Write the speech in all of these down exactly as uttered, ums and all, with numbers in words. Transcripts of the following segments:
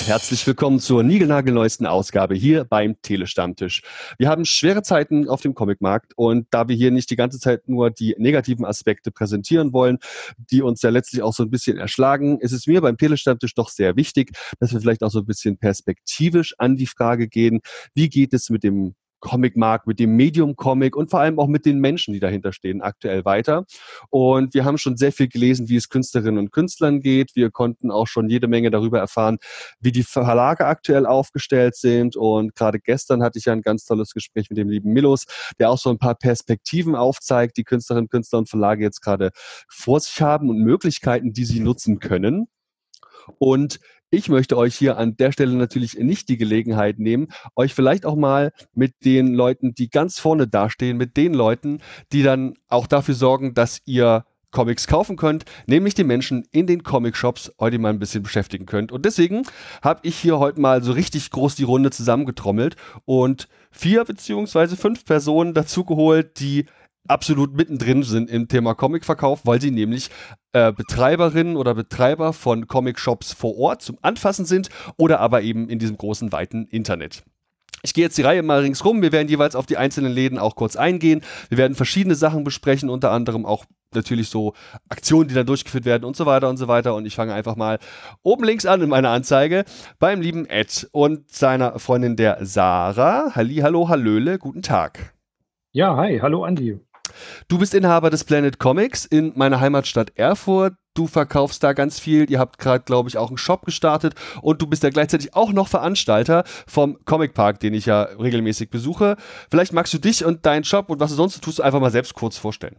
herzlich willkommen zur niegelnagelneuesten Ausgabe hier beim Telestammtisch. Wir haben schwere Zeiten auf dem Comicmarkt und da wir hier nicht die ganze Zeit nur die negativen Aspekte präsentieren wollen, die uns ja letztlich auch so ein bisschen erschlagen, ist es mir beim Telestammtisch doch sehr wichtig, dass wir vielleicht auch so ein bisschen perspektivisch an die Frage gehen, wie geht es mit dem Comicmarkt, mit dem Medium Comic und vor allem auch mit den Menschen, die dahinter stehen, aktuell weiter. Und wir haben schon sehr viel gelesen, wie es Künstlerinnen und Künstlern geht. Wir konnten auch schon jede Menge darüber erfahren, wie die Verlage aktuell aufgestellt sind. Und gerade gestern hatte ich ja ein ganz tolles Gespräch mit dem lieben Milos, der auch so ein paar Perspektiven aufzeigt, die Künstlerinnen, Künstler und Verlage jetzt gerade vor sich haben und Möglichkeiten, die sie nutzen können. Und ich möchte euch hier an der Stelle natürlich nicht die Gelegenheit nehmen, euch vielleicht auch mal mit den Leuten, die ganz vorne dastehen, mit den Leuten, die dann auch dafür sorgen, dass ihr Comics kaufen könnt, nämlich die Menschen in den Comic-Shops heute mal ein bisschen beschäftigen könnt. Und deswegen habe ich hier heute mal so richtig groß die Runde zusammengetrommelt und vier beziehungsweise fünf Personen dazu geholt, die absolut mittendrin sind im Thema Comicverkauf, weil sie nämlich äh, Betreiberinnen oder Betreiber von Comic-Shops vor Ort zum Anfassen sind oder aber eben in diesem großen, weiten Internet. Ich gehe jetzt die Reihe mal ringsrum. Wir werden jeweils auf die einzelnen Läden auch kurz eingehen. Wir werden verschiedene Sachen besprechen, unter anderem auch natürlich so Aktionen, die da durchgeführt werden und so weiter und so weiter. Und ich fange einfach mal oben links an in meiner Anzeige beim lieben Ed und seiner Freundin der Sarah. Halli, hallo, hallöle, guten Tag. Ja, hi, hallo Andi. Du bist Inhaber des Planet Comics in meiner Heimatstadt Erfurt. Du verkaufst da ganz viel. Ihr habt gerade, glaube ich, auch einen Shop gestartet. Und du bist ja gleichzeitig auch noch Veranstalter vom Comic Park, den ich ja regelmäßig besuche. Vielleicht magst du dich und deinen Shop und was du sonst tust, einfach mal selbst kurz vorstellen.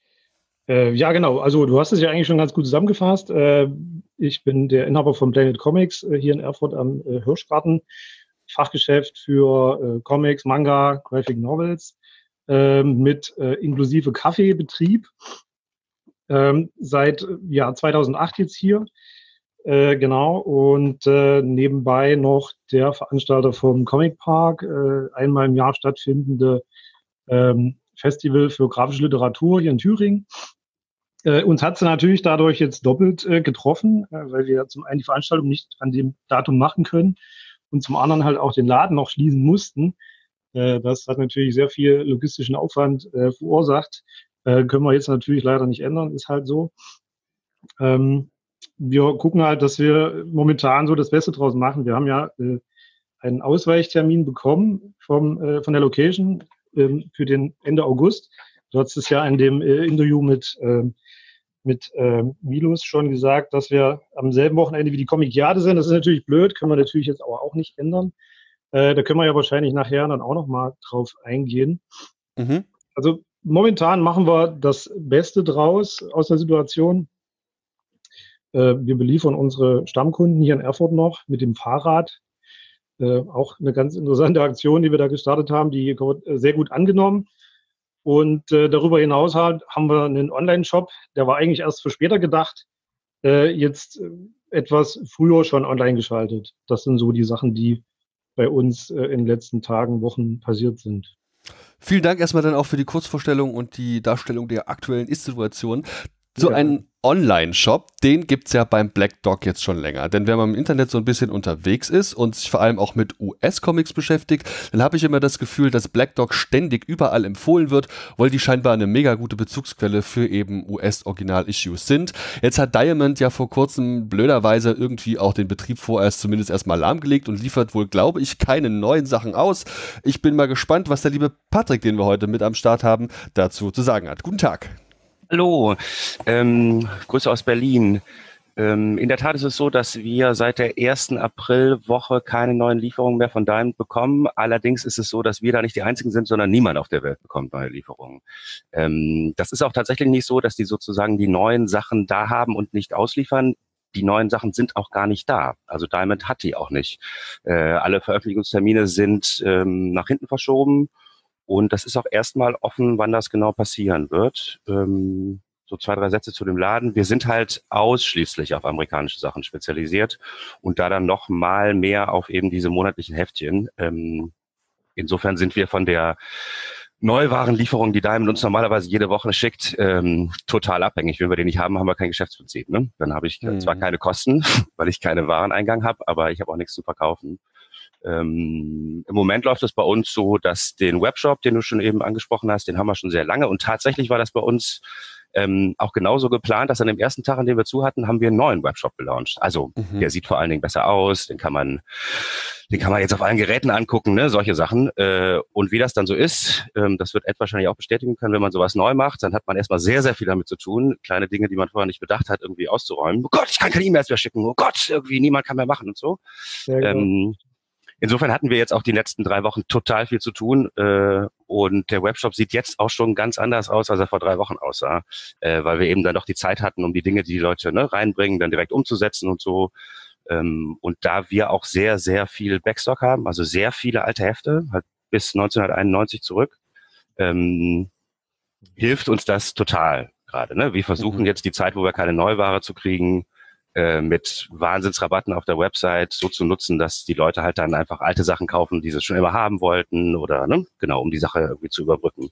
Äh, ja, genau. Also du hast es ja eigentlich schon ganz gut zusammengefasst. Äh, ich bin der Inhaber von Planet Comics äh, hier in Erfurt am äh, Hirschgarten. Fachgeschäft für äh, Comics, Manga, Graphic Novels. Mit äh, inklusive Kaffeebetrieb ähm, seit Jahr zweitausendacht jetzt hier, äh, genau, und äh, nebenbei noch der Veranstalter vom Comic Park, äh, einmal im Jahr stattfindende ähm, Festival für grafische Literatur hier in Thüringen. Äh, uns hat sie natürlich dadurch jetzt doppelt äh, getroffen, äh, weil wir zum einen die Veranstaltung nicht an dem Datum machen können und zum anderen halt auch den Laden noch schließen mussten. Das hat natürlich sehr viel logistischen Aufwand äh, verursacht. Äh, können wir jetzt natürlich leider nicht ändern, ist halt so. Ähm, wir gucken halt, dass wir momentan so das Beste draus machen. Wir haben ja äh, einen Ausweichtermin bekommen vom, äh, von der Location äh, für den Ende August. Du hast es ja in dem äh, Interview mit, äh, mit äh, Milos schon gesagt, dass wir am selben Wochenende wie die Comicjade sind. Das ist natürlich blöd, können wir natürlich jetzt aber auch nicht ändern. Äh, da können wir ja wahrscheinlich nachher dann auch noch mal drauf eingehen. Mhm. Also momentan machen wir das Beste draus aus der Situation. Äh, wir beliefern unsere Stammkunden hier in Erfurt noch mit dem Fahrrad. Äh, auch eine ganz interessante Aktion, die wir da gestartet haben, die wird sehr gut angenommen. Und äh, darüber hinaus halt, haben wir einen Online-Shop, der war eigentlich erst für später gedacht, äh, jetzt etwas früher schon online geschaltet. Das sind so die Sachen, die bei uns äh, in den letzten Tagen, Wochen passiert sind. Vielen Dank erstmal dann auch für die Kurzvorstellung und die Darstellung der aktuellen Ist-Situation. So ja. Ein Online-Shop, den gibt es ja beim Black Dog jetzt schon länger. Denn wenn man im Internet so ein bisschen unterwegs ist und sich vor allem auch mit U S-Comics beschäftigt, dann habe ich immer das Gefühl, dass Black Dog ständig überall empfohlen wird, weil die scheinbar eine mega gute Bezugsquelle für eben U S-Original-Issues sind. Jetzt hat Diamond ja vor kurzem blöderweise irgendwie auch den Betrieb vorerst zumindest erstmal lahmgelegt und liefert wohl, glaube ich, keine neuen Sachen aus. Ich bin mal gespannt, was der liebe Patrick, den wir heute mit am Start haben, dazu zu sagen hat. Guten Tag. Hallo, ähm, Grüße aus Berlin. Ähm, in der Tat ist es so, dass wir seit der ersten Aprilwoche keine neuen Lieferungen mehr von Diamond bekommen. Allerdings ist es so, dass wir da nicht die Einzigen sind, sondern niemand auf der Welt bekommt neue Lieferungen. Ähm, das ist auch tatsächlich nicht so, dass die sozusagen die neuen Sachen da haben und nicht ausliefern. Die neuen Sachen sind auch gar nicht da. Also Diamond hat die auch nicht. Äh, alle Veröffentlichungstermine sind ähm, nach hinten verschoben. Und das ist auch erstmal offen, wann das genau passieren wird. Ähm, so zwei, drei Sätze zu dem Laden. Wir sind halt ausschließlich auf amerikanische Sachen spezialisiert und da dann noch mal mehr auf eben diese monatlichen Heftchen. Ähm, insofern sind wir von der Neuwarenlieferungen, die Diamond uns normalerweise jede Woche schickt, ähm, total abhängig. Wenn wir den nicht haben, haben wir kein Geschäftsprinzip. Ne? Dann habe ich mhm. zwar keine Kosten, weil ich keine Wareneingang habe, aber ich habe auch nichts zu verkaufen. Ähm, im Moment läuft es bei uns so, dass den Webshop, den du schon eben angesprochen hast, den haben wir schon sehr lange. Und tatsächlich war das bei uns ähm, auch genauso geplant, dass an dem ersten Tag, an dem wir zu hatten, haben wir einen neuen Webshop gelauncht. Also mhm. der sieht vor allen Dingen besser aus, den kann man Den kann man jetzt auf allen Geräten angucken, ne, solche Sachen. Äh, und wie das dann so ist, ähm, das wird Ed wahrscheinlich auch bestätigen können, wenn man sowas neu macht, dann hat man erstmal sehr, sehr viel damit zu tun, kleine Dinge, die man vorher nicht bedacht hat, irgendwie auszuräumen. Oh Gott, ich kann keine E-Mails mehr schicken. Oh Gott, irgendwie niemand kann mehr machen und so. Ja, genau. ähm, insofern hatten wir jetzt auch die letzten drei Wochen total viel zu tun. Äh, und der Webshop sieht jetzt auch schon ganz anders aus, als er vor drei Wochen aussah. Äh, weil wir eben dann doch die Zeit hatten, um die Dinge, die die Leute ne, reinbringen, dann direkt umzusetzen und so. Ähm, und da wir auch sehr, sehr viel Backstock haben, also sehr viele alte Hefte, halt bis neunzehnhunderteinundneunzig zurück, ähm, hilft uns das total gerade. Ne? Wir versuchen mhm. jetzt die Zeit, wo wir keine Neuware zu kriegen, äh, mit Wahnsinnsrabatten auf der Website so zu nutzen, dass die Leute halt dann einfach alte Sachen kaufen, die sie schon immer haben wollten oder ne? Genau, um die Sache irgendwie zu überbrücken.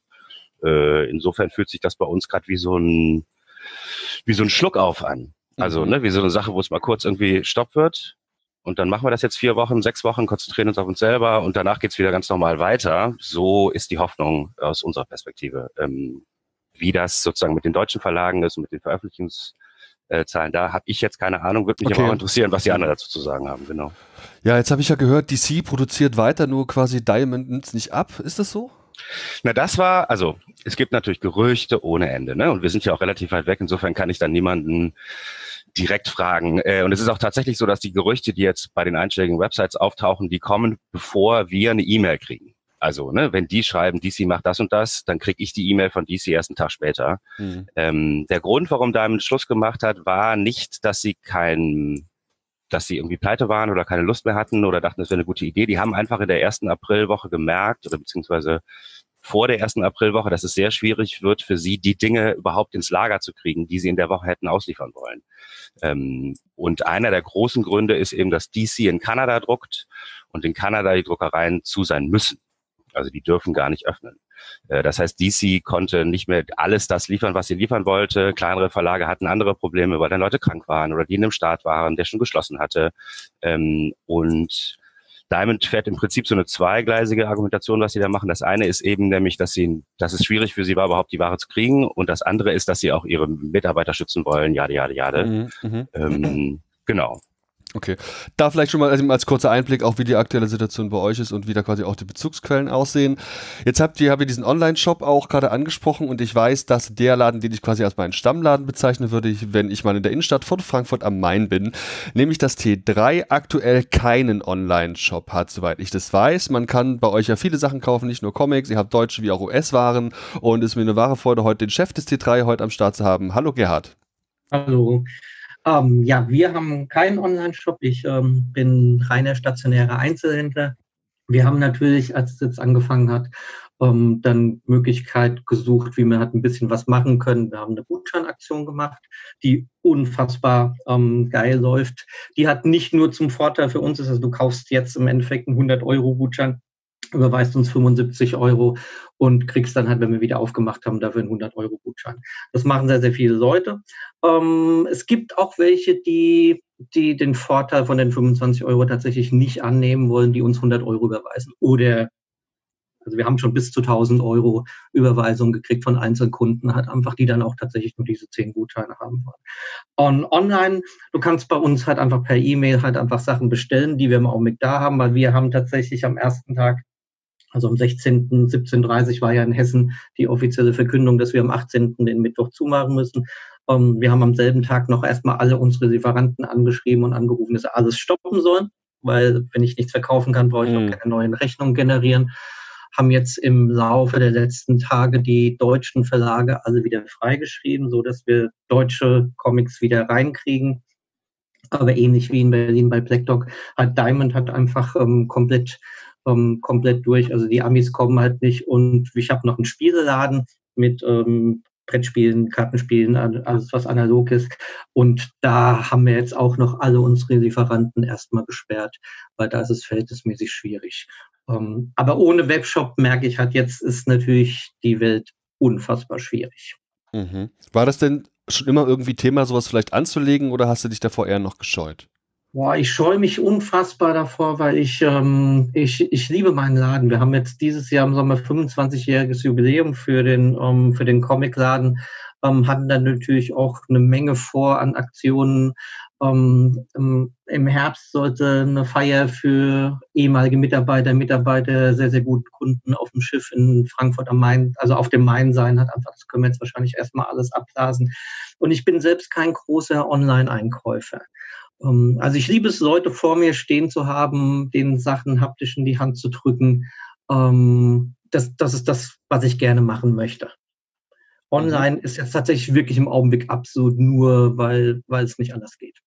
Äh, insofern fühlt sich das bei uns gerade wie so ein wie so ein Schluckauf an. Also, ne, wie so eine Sache, wo es mal kurz irgendwie Stopp wird. Und dann machen wir das jetzt vier Wochen, sechs Wochen, konzentrieren uns auf uns selber und danach geht's wieder ganz normal weiter. So ist die Hoffnung aus unserer Perspektive. Ähm, wie das sozusagen mit den deutschen Verlagen ist und mit den Veröffentlichungszahlen, da habe ich jetzt keine Ahnung. Würde mich okay. aber auch interessieren, was die anderen dazu zu sagen haben. Genau. Ja, jetzt habe ich ja gehört, D C produziert weiter, nur quasi Diamond nimmt es nicht ab. Ist das so? Na, das war, also es gibt natürlich Gerüchte ohne Ende, ne? Und wir sind ja auch relativ weit weg, insofern kann ich dann niemanden direkt fragen. Äh, und es ist auch tatsächlich so, dass die Gerüchte, die jetzt bei den einschlägigen Websites auftauchen, die kommen, bevor wir eine E-Mail kriegen. Also, ne, wenn die schreiben, D C macht das und das, dann kriege ich die E-Mail von D C erst einen Tag später. Mhm. Ähm, der Grund, warum Diamond Schluss gemacht hat, war nicht, dass sie kein dass sie irgendwie pleite waren oder keine Lust mehr hatten oder dachten, das wäre eine gute Idee. Die haben einfach in der ersten Aprilwoche gemerkt oder beziehungsweise vor der ersten Aprilwoche, dass es sehr schwierig wird für sie, die Dinge überhaupt ins Lager zu kriegen, die sie in der Woche hätten ausliefern wollen. Ähm, und einer der großen Gründe ist eben, dass D C in Kanada druckt und in Kanada die Druckereien zu sein müssen. Also die dürfen gar nicht öffnen. Das heißt, D C konnte nicht mehr alles das liefern, was sie liefern wollte. Kleinere Verlage hatten andere Probleme, weil dann Leute krank waren oder die in einem Staat waren, der schon geschlossen hatte. Und Diamond fährt im Prinzip so eine zweigleisige Argumentation, was sie da machen. Das eine ist eben nämlich, dass sie, dass es schwierig für sie war, überhaupt die Ware zu kriegen. Und das andere ist, dass sie auch ihre Mitarbeiter schützen wollen. Jade, jade, jade. Mhm, mhm. Ähm, genau. Okay. Da vielleicht schon mal also als kurzer Einblick auch, wie die aktuelle Situation bei euch ist und wie da quasi auch die Bezugsquellen aussehen. Jetzt habt ihr, habt ihr diesen Online-Shop auch gerade angesprochen und ich weiß, dass der Laden, den ich quasi als meinen Stammladen bezeichnen würde, ich, wenn ich mal in der Innenstadt von Frankfurt am Main bin, nämlich das T drei aktuell keinen Online-Shop hat, soweit ich das weiß. Man kann bei euch ja viele Sachen kaufen, nicht nur Comics, ihr habt deutsche wie auch U S-Waren und es ist mir eine wahre Freude, heute den Chef des T drei heute am Start zu haben. Hallo Gerhard. Hallo. Ähm, ja, wir haben keinen Online-Shop. Ich ähm, bin reiner stationärer Einzelhändler. Wir haben natürlich, als es jetzt angefangen hat, ähm, dann Möglichkeit gesucht, wie wir halt ein bisschen was machen können. Wir haben eine Gutscheinaktion gemacht, die unfassbar ähm, geil läuft. Die hat nicht nur zum Vorteil für uns, ist, also du kaufst jetzt im Endeffekt einen hundert Euro Gutschein, überweist uns fünfundsiebzig Euro und kriegst dann halt, wenn wir wieder aufgemacht haben, dafür einen hundert Euro Gutschein. Das machen sehr, sehr viele Leute. Ähm, es gibt auch welche, die, die den Vorteil von den fünfundzwanzig Euro tatsächlich nicht annehmen wollen, die uns hundert Euro überweisen. Oder, also wir haben schon bis zu tausend Euro Überweisungen gekriegt von einzelnen Kunden, halt einfach, die dann auch tatsächlich nur diese zehn Gutscheine haben wollen. Und online, du kannst bei uns halt einfach per E-Mail halt einfach Sachen bestellen, die wir im Augenblick da haben, weil wir haben tatsächlich am ersten Tag, also am sechzehnten siebzehn Uhr dreißig war ja in Hessen die offizielle Verkündung, dass wir am achtzehnten den Mittwoch zumachen müssen. Um, wir haben am selben Tag noch erstmal alle unsere Lieferanten angeschrieben und angerufen, dass sie alles stoppen sollen, weil wenn ich nichts verkaufen kann, brauche ich mhm. auch keine neuen Rechnungen generieren. Haben jetzt im Laufe der letzten Tage die deutschen Verlage alle wieder freigeschrieben, so dass wir deutsche Comics wieder reinkriegen. Aber ähnlich wie in Berlin bei Black Dog, hat Diamond hat einfach ähm, komplett ähm, komplett durch. Also die Amis kommen halt nicht und ich habe noch einen Spieleladen mit ähm, Brettspielen, Kartenspielen, alles was analog ist. Und da haben wir jetzt auch noch alle unsere Lieferanten erstmal gesperrt, weil da ist es verhältnismäßig schwierig. Ähm, aber ohne Webshop merke ich halt, jetzt ist natürlich die Welt unfassbar schwierig. Mhm. War das denn schon immer irgendwie Thema, sowas vielleicht anzulegen oder hast du dich davor eher noch gescheut? Boah, ich scheue mich unfassbar davor, weil ich, ähm, ich, ich liebe meinen Laden. Wir haben jetzt dieses Jahr im Sommer fünfundzwanzigjähriges Jubiläum für den, ähm, für den Comicladen, ähm, hatten dann natürlich auch eine Menge vor an Aktionen. Ähm, im, Im Herbst sollte eine Feier für ehemalige Mitarbeiter, Mitarbeiter, sehr, sehr guten Kunden auf dem Schiff in Frankfurt am Main, also auf dem Main sein, hat einfach, das können wir jetzt wahrscheinlich erstmal alles abblasen. Und ich bin selbst kein großer Online-Einkäufer. Also ich liebe es, Leute vor mir stehen zu haben, denen Sachen haptisch in die Hand zu drücken. Das, das ist das, was ich gerne machen möchte. Online mhm. ist jetzt tatsächlich wirklich im Augenblick absolut nur, weil, weil es nicht anders geht.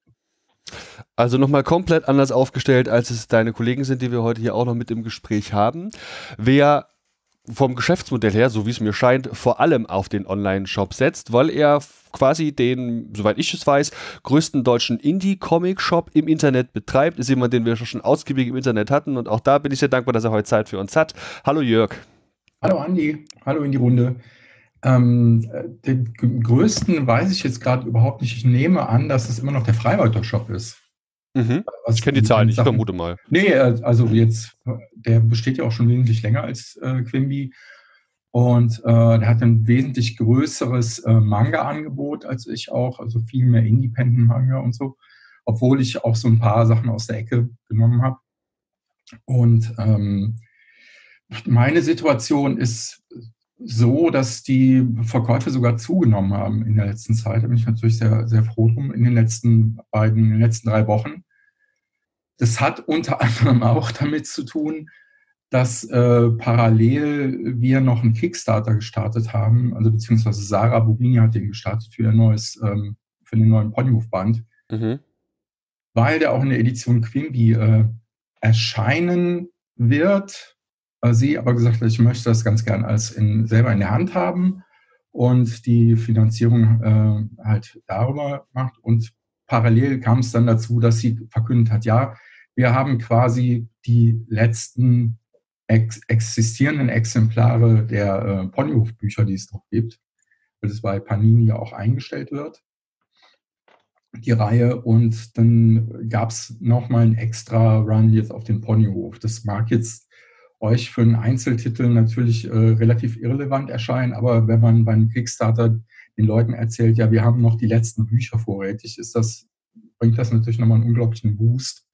Also nochmal komplett anders aufgestellt, als es deine Kollegen sind, die wir heute hier auch noch mit im Gespräch haben. Wer vom Geschäftsmodell her, so wie es mir scheint, vor allem auf den Online-Shop setzt, weil er quasi den, soweit ich es weiß, größten deutschen Indie-Comic-Shop im Internet betreibt. Ist jemand, den wir schon ausgiebig im Internet hatten und auch da bin ich sehr dankbar, dass er heute Zeit für uns hat. Hallo Jörg. Hallo Andi, hallo in die Runde. Ähm, den größten weiß ich jetzt gerade überhaupt nicht. Ich nehme an, dass es immer noch der Freiwalter-Shop ist. Mhm. Ich kenne die Zahlen nicht, ich vermute mal. Nee, also jetzt, der besteht ja auch schon wesentlich länger als äh, Quimby und äh, der hat ein wesentlich größeres äh, Manga-Angebot als ich auch, also viel mehr Independent-Manga und so, obwohl ich auch so ein paar Sachen aus der Ecke genommen habe. Und ähm, meine Situation ist so, dass die Verkäufe sogar zugenommen haben in der letzten Zeit. Da bin ich natürlich sehr, sehr froh drum, in den letzten beiden, in den letzten drei Wochen. Das hat unter anderem auch damit zu tun, dass äh, parallel wir noch einen Kickstarter gestartet haben, also beziehungsweise Sarah Bobini hat den gestartet für ein neues, ähm, für den neuen Ponymove-Band, mhm. weil der auch in der Edition Quimby äh, erscheinen wird. Äh, sie aber gesagt hat, ich möchte das ganz gern als in, selber in der Hand haben und die Finanzierung äh, halt darüber macht. Und parallel kam es dann dazu, dass sie verkündet hat, ja, wir haben quasi die letzten ex existierenden Exemplare der äh, Ponyhof-Bücher, die es noch gibt, weil das bei Panini ja auch eingestellt wird, die Reihe. Und dann gab es nochmal einen extra Run jetzt auf den Ponyhof. Das mag jetzt euch für einen Einzeltitel natürlich äh, relativ irrelevant erscheinen, aber wenn man beim Kickstarter den Leuten erzählt, ja, wir haben noch die letzten Bücher vorrätig, ist das, bringt das natürlich nochmal einen unglaublichen Boost.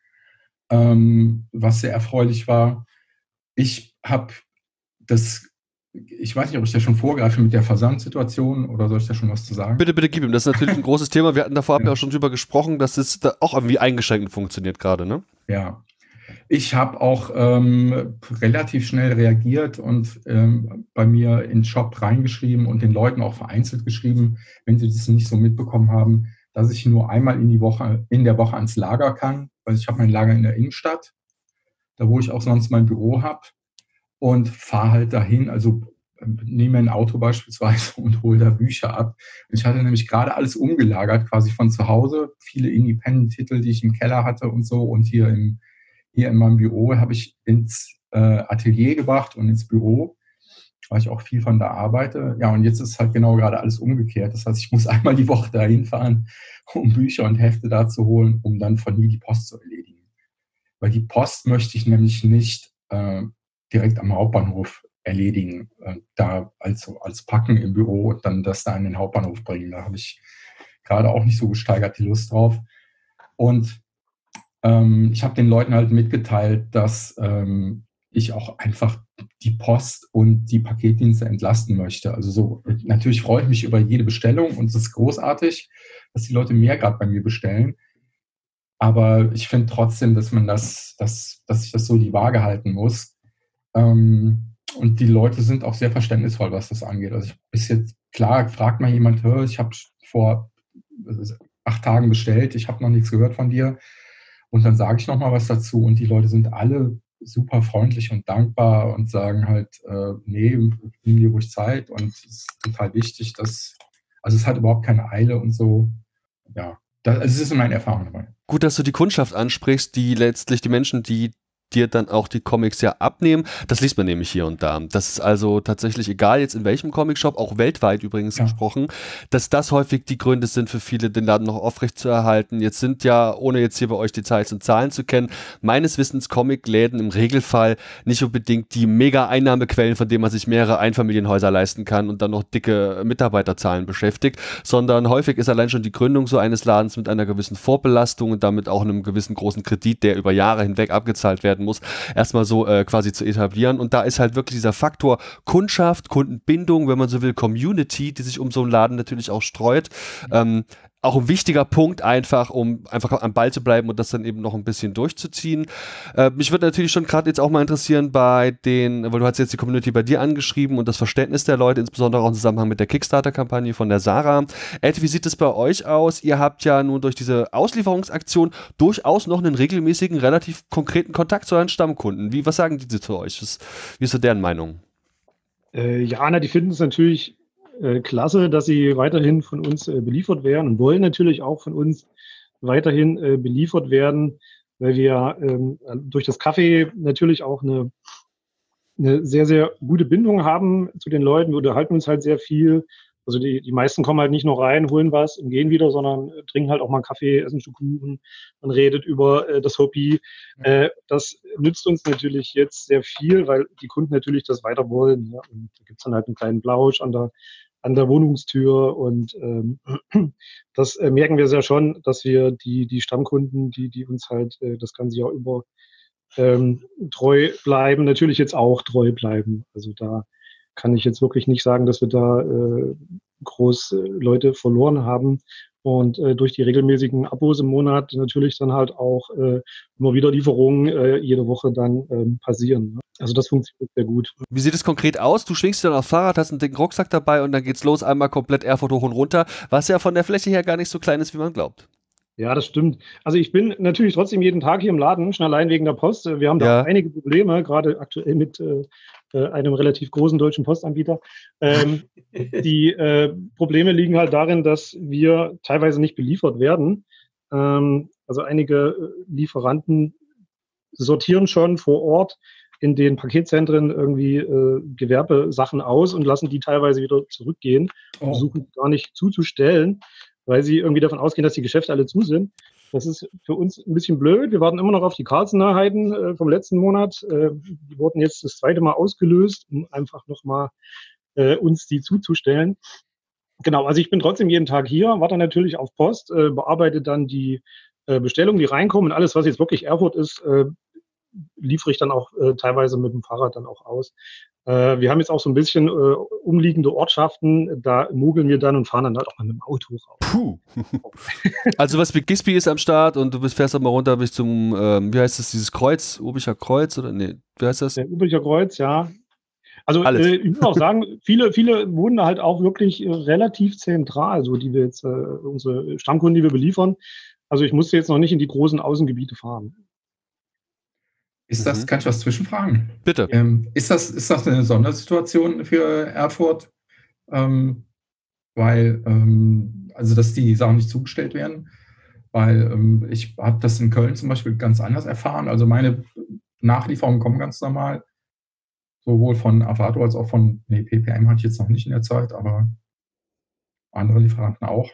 Ähm, was sehr erfreulich war. Ich habe das, ich weiß nicht, ob ich da schon vorgreife mit der Versandsituation oder soll ich da schon was zu sagen? Bitte, bitte gib ihm. Das ist natürlich ein großes Thema. Wir hatten davor ja. ja auch schon drüber gesprochen, dass es da auch irgendwie eingeschränkt funktioniert gerade, ne? Ja. Ich habe auch ähm, relativ schnell reagiert und ähm, bei mir in den Shop reingeschrieben und den Leuten auch vereinzelt geschrieben, wenn sie das nicht so mitbekommen haben, dass ich nur einmal in die Woche, in der Woche ans Lager kann, weil ich habe mein Lager in der Innenstadt, da wo ich auch sonst mein Büro habe und fahre halt dahin, also nehme ein Auto beispielsweise und hole da Bücher ab. Ich hatte nämlich gerade alles umgelagert, quasi von zu Hause, viele Independent-Titel, die ich im Keller hatte und so und hier im Hier in meinem Büro habe ich ins äh, Atelier gebracht und ins Büro, weil ich auch viel von da arbeite. Ja, und jetzt ist halt genau gerade alles umgekehrt. Das heißt, ich muss einmal die Woche dahin fahren, um Bücher und Hefte da zu holen, um dann von hier die Post zu erledigen. Weil die Post möchte ich nämlich nicht äh, direkt am Hauptbahnhof erledigen, äh, da als, als Packen im Büro und dann das da in den Hauptbahnhof bringen. Da habe ich gerade auch nicht so gesteigert die Lust drauf. Und ich habe den Leuten halt mitgeteilt, dass ähm, ich auch einfach die Post und die Paketdienste entlasten möchte. Also so, natürlich freue ich mich über jede Bestellung und es ist großartig, dass die Leute mehr gerade bei mir bestellen. Aber ich finde trotzdem, dass man das, dass, dass ich das so die Waage halten muss. Ähm, und die Leute sind auch sehr verständnisvoll, was das angeht. Also ich bis jetzt, klar, fragt mal jemand, ich habe vor acht Tagen bestellt, ich habe noch nichts gehört von dir. Und dann sage ich nochmal was dazu und die Leute sind alle super freundlich und dankbar und sagen halt, äh, nee, nimm dir ruhig Zeit und es ist total wichtig, dass, also es hat überhaupt keine Eile und so. Ja, das, also es ist meine Erfahrung dabei. Gut, dass du die Kundschaft ansprichst, die letztlich die Menschen, die dir dann auch die Comics ja abnehmen. Das liest man nämlich hier und da. Das ist also tatsächlich egal, jetzt in welchem Comicshop, auch weltweit übrigens ja. gesprochen, dass das häufig die Gründe sind für viele, den Laden noch aufrecht zu erhalten. Jetzt sind ja, ohne jetzt hier bei euch Details und Zahlen zu kennen, meines Wissens Comicläden im Regelfall nicht unbedingt die Mega-Einnahmequellen, von denen man sich mehrere Einfamilienhäuser leisten kann und dann noch dicke Mitarbeiterzahlen beschäftigt, sondern häufig ist allein schon die Gründung so eines Ladens mit einer gewissen Vorbelastung und damit auch einem gewissen großen Kredit, der über Jahre hinweg abgezahlt werden muss, erstmal so äh, quasi zu etablieren. Und da ist halt wirklich dieser Faktor Kundschaft, Kundenbindung, wenn man so will, Community, die sich um so einen Laden natürlich auch streut. Ähm, auch ein wichtiger Punkt einfach, um einfach am Ball zu bleiben und das dann eben noch ein bisschen durchzuziehen. Äh, mich würde natürlich schon gerade jetzt auch mal interessieren bei den, weil du hast jetzt die Community bei dir angeschrieben und das Verständnis der Leute, insbesondere auch im Zusammenhang mit der Kickstarter-Kampagne von der Sarah. Ed, wie sieht es bei euch aus? Ihr habt ja nun durch diese Auslieferungsaktion durchaus noch einen regelmäßigen, relativ konkreten Kontakt zu euren Stammkunden. Wie, was sagen die zu euch? Was, wie ist so deren Meinung? Äh, ja, na, die finden es natürlich äh, klasse, dass sie weiterhin von uns äh, beliefert werden und wollen natürlich auch von uns weiterhin äh, beliefert werden, weil wir ähm, durch das Kaffee natürlich auch eine, eine sehr, sehr gute Bindung haben zu den Leuten. Wir unterhalten uns halt sehr viel. Also die, die meisten kommen halt nicht nur rein, holen was und gehen wieder, sondern äh, trinken halt auch mal einen Kaffee, essen ein Stück Kuchen, man redet über äh, das Hobby. Äh, das nützt uns natürlich jetzt sehr viel, weil die Kunden natürlich das weiter wollen. Ja? Und da gibt's dann halt einen kleinen Blausch an der, an der Wohnungstür und ähm, das äh, merken wir sehr schon, dass wir die, die Stammkunden, die, die uns halt äh, das ganze Jahr über ähm, treu bleiben, natürlich jetzt auch treu bleiben. Also da kann ich jetzt wirklich nicht sagen, dass wir da äh, groß äh, Leute verloren haben und äh, durch die regelmäßigen Abos im Monat natürlich dann halt auch äh, immer wieder Lieferungen äh, jede Woche dann ähm, passieren. Ne? Also das funktioniert sehr gut. Wie sieht es konkret aus? Du schwingst dann aufs Fahrrad, hast einen dicken Rucksack dabei und dann geht's los, einmal komplett Erfurt hoch und runter, was ja von der Fläche her gar nicht so klein ist, wie man glaubt. Ja, das stimmt. Also ich bin natürlich trotzdem jeden Tag hier im Laden, schon allein wegen der Post. Wir haben da Ja. einige Probleme, gerade aktuell mit äh, einem relativ großen deutschen Postanbieter. Ähm, die äh, Probleme liegen halt darin, dass wir teilweise nicht beliefert werden. Ähm, also einige Lieferanten sortieren schon vor Ort in den Paketzentren irgendwie äh, Gewerbesachen aus und lassen die teilweise wieder zurückgehen, Oh. versuchen gar nicht zuzustellen, weil sie irgendwie davon ausgehen, dass die Geschäfte alle zu sind. Das ist für uns ein bisschen blöd. Wir warten immer noch auf die Karlsnachheiten äh, vom letzten Monat. Äh, die wurden jetzt das zweite Mal ausgelöst, um einfach nochmal äh, uns die zuzustellen. Genau, also ich bin trotzdem jeden Tag hier, warte natürlich auf Post, äh, bearbeite dann die äh, Bestellungen, die reinkommen. Und alles, was jetzt wirklich Erfurt ist, äh, liefere ich dann auch äh, teilweise mit dem Fahrrad dann auch aus. Äh, wir haben jetzt auch so ein bisschen äh, umliegende Ortschaften, da mogeln wir dann und fahren dann halt auch mal mit dem Auto raus. Puh. Also was mit Gisby ist am Start und du bist, fährst dann mal runter bis zum, ähm, wie heißt das, dieses Kreuz, Obicher Kreuz oder nee, wie heißt das? Der Obicher Kreuz, ja. Also Alles. äh, ich muss auch sagen, viele, viele wohnen da halt auch wirklich äh, relativ zentral, so die wir jetzt, äh, unsere Stammkunden, die wir beliefern. Also ich musste jetzt noch nicht in die großen Außengebiete fahren. Ist das, Mhm. kann ich was zwischenfragen? Bitte. Ähm, ist, das, ist das eine Sondersituation für Erfurt? Ähm, weil, ähm, also dass die Sachen nicht zugestellt werden? Weil ähm, ich habe das in Köln zum Beispiel ganz anders erfahren. Also meine Nachlieferungen kommen ganz normal. Sowohl von Avato als auch von, nee, P P M hatte ich jetzt noch nicht in der Zeit, aber andere Lieferanten auch.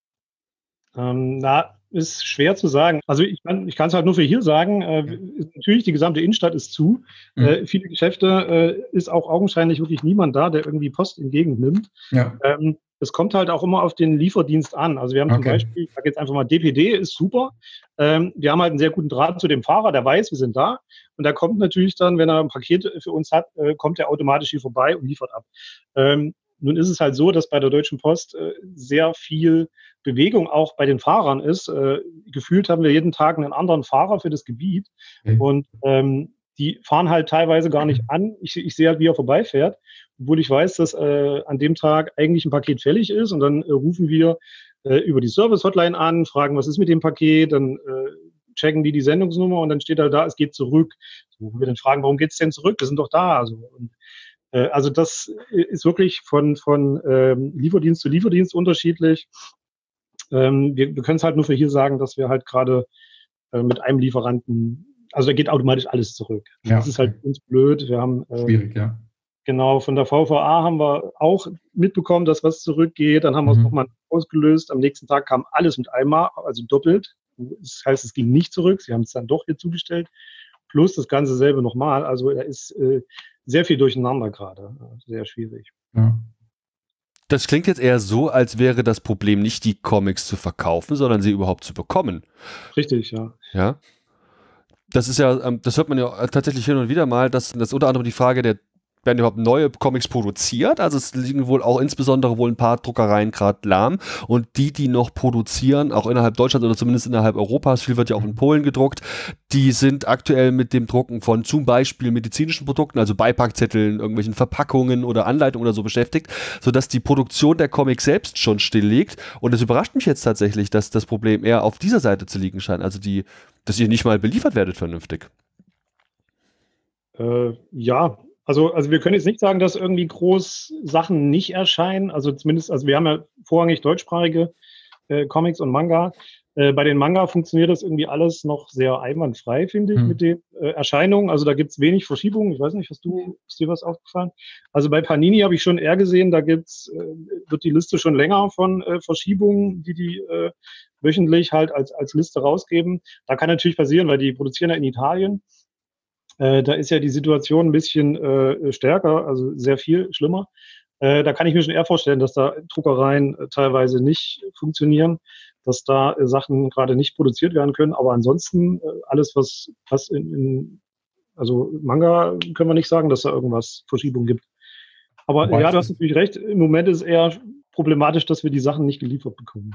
Ähm, na, ist schwer zu sagen. Also ich kann ich kann es halt nur für hier sagen. Äh, natürlich, die gesamte Innenstadt ist zu. Mhm. Äh, viele Geschäfte äh, ist auch augenscheinlich wirklich niemand da, der irgendwie Post entgegennimmt. Ja. Ähm, es kommt halt auch immer auf den Lieferdienst an. Also wir haben zum Okay. Beispiel, ich sage jetzt einfach mal, D P D ist super. Ähm, wir haben halt einen sehr guten Draht zu dem Fahrer, der weiß, wir sind da. Und der kommt natürlich dann, wenn er ein Paket für uns hat, äh, kommt er automatisch hier vorbei und liefert ab. Ähm, nun ist es halt so, dass bei der Deutschen Post äh, sehr viel Bewegung auch bei den Fahrern ist. Äh, gefühlt haben wir jeden Tag einen anderen Fahrer für das Gebiet. Okay. Und ähm, die fahren halt teilweise gar nicht an. Ich, ich sehe halt, wie er vorbeifährt, obwohl ich weiß, dass äh, an dem Tag eigentlich ein Paket fällig ist. Und dann äh, rufen wir äh, über die Service-Hotline an, fragen, was ist mit dem Paket, dann äh, checken die die Sendungsnummer und dann steht halt da, es geht zurück. So, wo wir dann fragen, warum geht es denn zurück? Wir sind doch da. Also, und, äh, also das ist wirklich von, von ähm, Lieferdienst zu Lieferdienst unterschiedlich. Ähm, wir wir können es halt nur für hier sagen, dass wir halt gerade äh, mit einem Lieferanten also da geht automatisch alles zurück. Ja, das ist halt okay. uns blöd. Wir haben äh, Schwierig, ja. Genau, von der V V A haben wir auch mitbekommen, dass was zurückgeht. Dann haben wir es Mhm. nochmal ausgelöst. Am nächsten Tag kam alles mit einmal, also doppelt. Das heißt, es ging nicht zurück. Sie haben es dann doch hier zugestellt. Plus das Ganze selber nochmal. Also da ist äh, sehr viel durcheinander gerade. Sehr schwierig. Ja. Das klingt jetzt eher so, als wäre das Problem nicht die Comics zu verkaufen, sondern sie überhaupt zu bekommen. Richtig, ja. Ja. Das ist ja, ähm, das hört man ja tatsächlich hin und wieder mal, dass das unter anderem die Frage der werden überhaupt neue Comics produziert? Also es liegen wohl auch insbesondere wohl ein paar Druckereien gerade lahm und die, die noch produzieren, auch innerhalb Deutschlands oder zumindest innerhalb Europas, viel wird ja auch in Polen gedruckt, die sind aktuell mit dem Drucken von zum Beispiel medizinischen Produkten, also Beipackzetteln, irgendwelchen Verpackungen oder Anleitungen oder so beschäftigt, sodass die Produktion der Comics selbst schon still liegt und es überrascht mich jetzt tatsächlich, dass das Problem eher auf dieser Seite zu liegen scheint, also die, dass ihr nicht mal beliefert werdet vernünftig. Äh, ja, Also, also wir können jetzt nicht sagen, dass irgendwie groß Sachen nicht erscheinen. Also zumindest, also wir haben ja vorrangig deutschsprachige äh, Comics und Manga. Äh, bei den Manga funktioniert das irgendwie alles noch sehr einwandfrei, finde ich, Hm. mit den äh, Erscheinungen. Also da gibt es wenig Verschiebungen. Ich weiß nicht, hast du, ist dir was aufgefallen? Also bei Panini habe ich schon eher gesehen, da gibt's, äh, wird die Liste schon länger von äh, Verschiebungen, die die äh, wöchentlich halt als, als Liste rausgeben. Da kann natürlich passieren, weil die produzieren ja in Italien. Äh, da ist ja die Situation ein bisschen äh, stärker, also sehr viel schlimmer. Äh, da kann ich mir schon eher vorstellen, dass da Druckereien äh, teilweise nicht funktionieren, dass da äh, Sachen gerade nicht produziert werden können. Aber ansonsten äh, alles, was, was in, in, also Manga, können wir nicht sagen, dass da irgendwas Verschiebung gibt. Aber Wobei ja, es du hast ist- natürlich recht. Im Moment ist es eher problematisch, dass wir die Sachen nicht geliefert bekommen.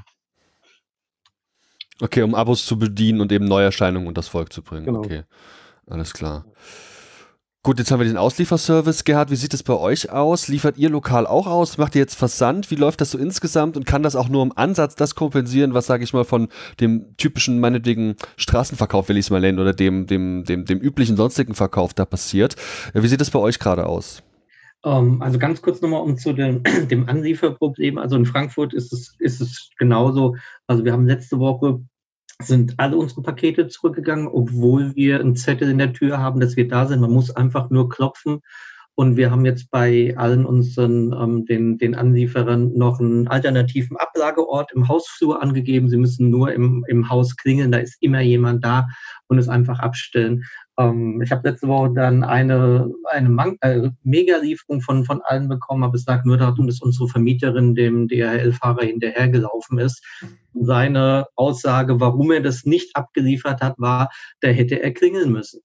Okay, um Abos zu bedienen und eben Neuerscheinungen und das Volk zu bringen. Genau. Okay, alles klar. Gut, jetzt haben wir den Auslieferservice gehabt. Wie sieht es bei euch aus? Liefert ihr lokal auch aus? Macht ihr jetzt Versand? Wie läuft das so insgesamt? Und kann das auch nur im Ansatz das kompensieren, was, sage ich mal, von dem typischen, meinetwegen Straßenverkauf, will ich es mal nennen, oder dem, dem, dem, dem üblichen sonstigen Verkauf da passiert? Ja, wie sieht es bei euch gerade aus? Ähm, also ganz kurz nochmal um zu dem, dem Anlieferproblem. Also in Frankfurt ist es, ist es genauso. Also wir haben letzte Woche sind alle unsere Pakete zurückgegangen, obwohl wir einen Zettel in der Tür haben, dass wir da sind. Man muss einfach nur klopfen. Und wir haben jetzt bei allen unseren, ähm, den, den Anlieferern noch einen alternativen Ablageort im Hausflur angegeben. Sie müssen nur im, im Haus klingeln, da ist immer jemand da und es einfach abstellen. Ähm, ich habe letzte Woche dann eine, eine Man- äh, Mega-Lieferung von, von allen bekommen, aber es lag nur darum, dass unsere Vermieterin dem D H L-Fahrer hinterhergelaufen ist. Seine Aussage, warum er das nicht abgeliefert hat, war, da hätte er klingeln müssen.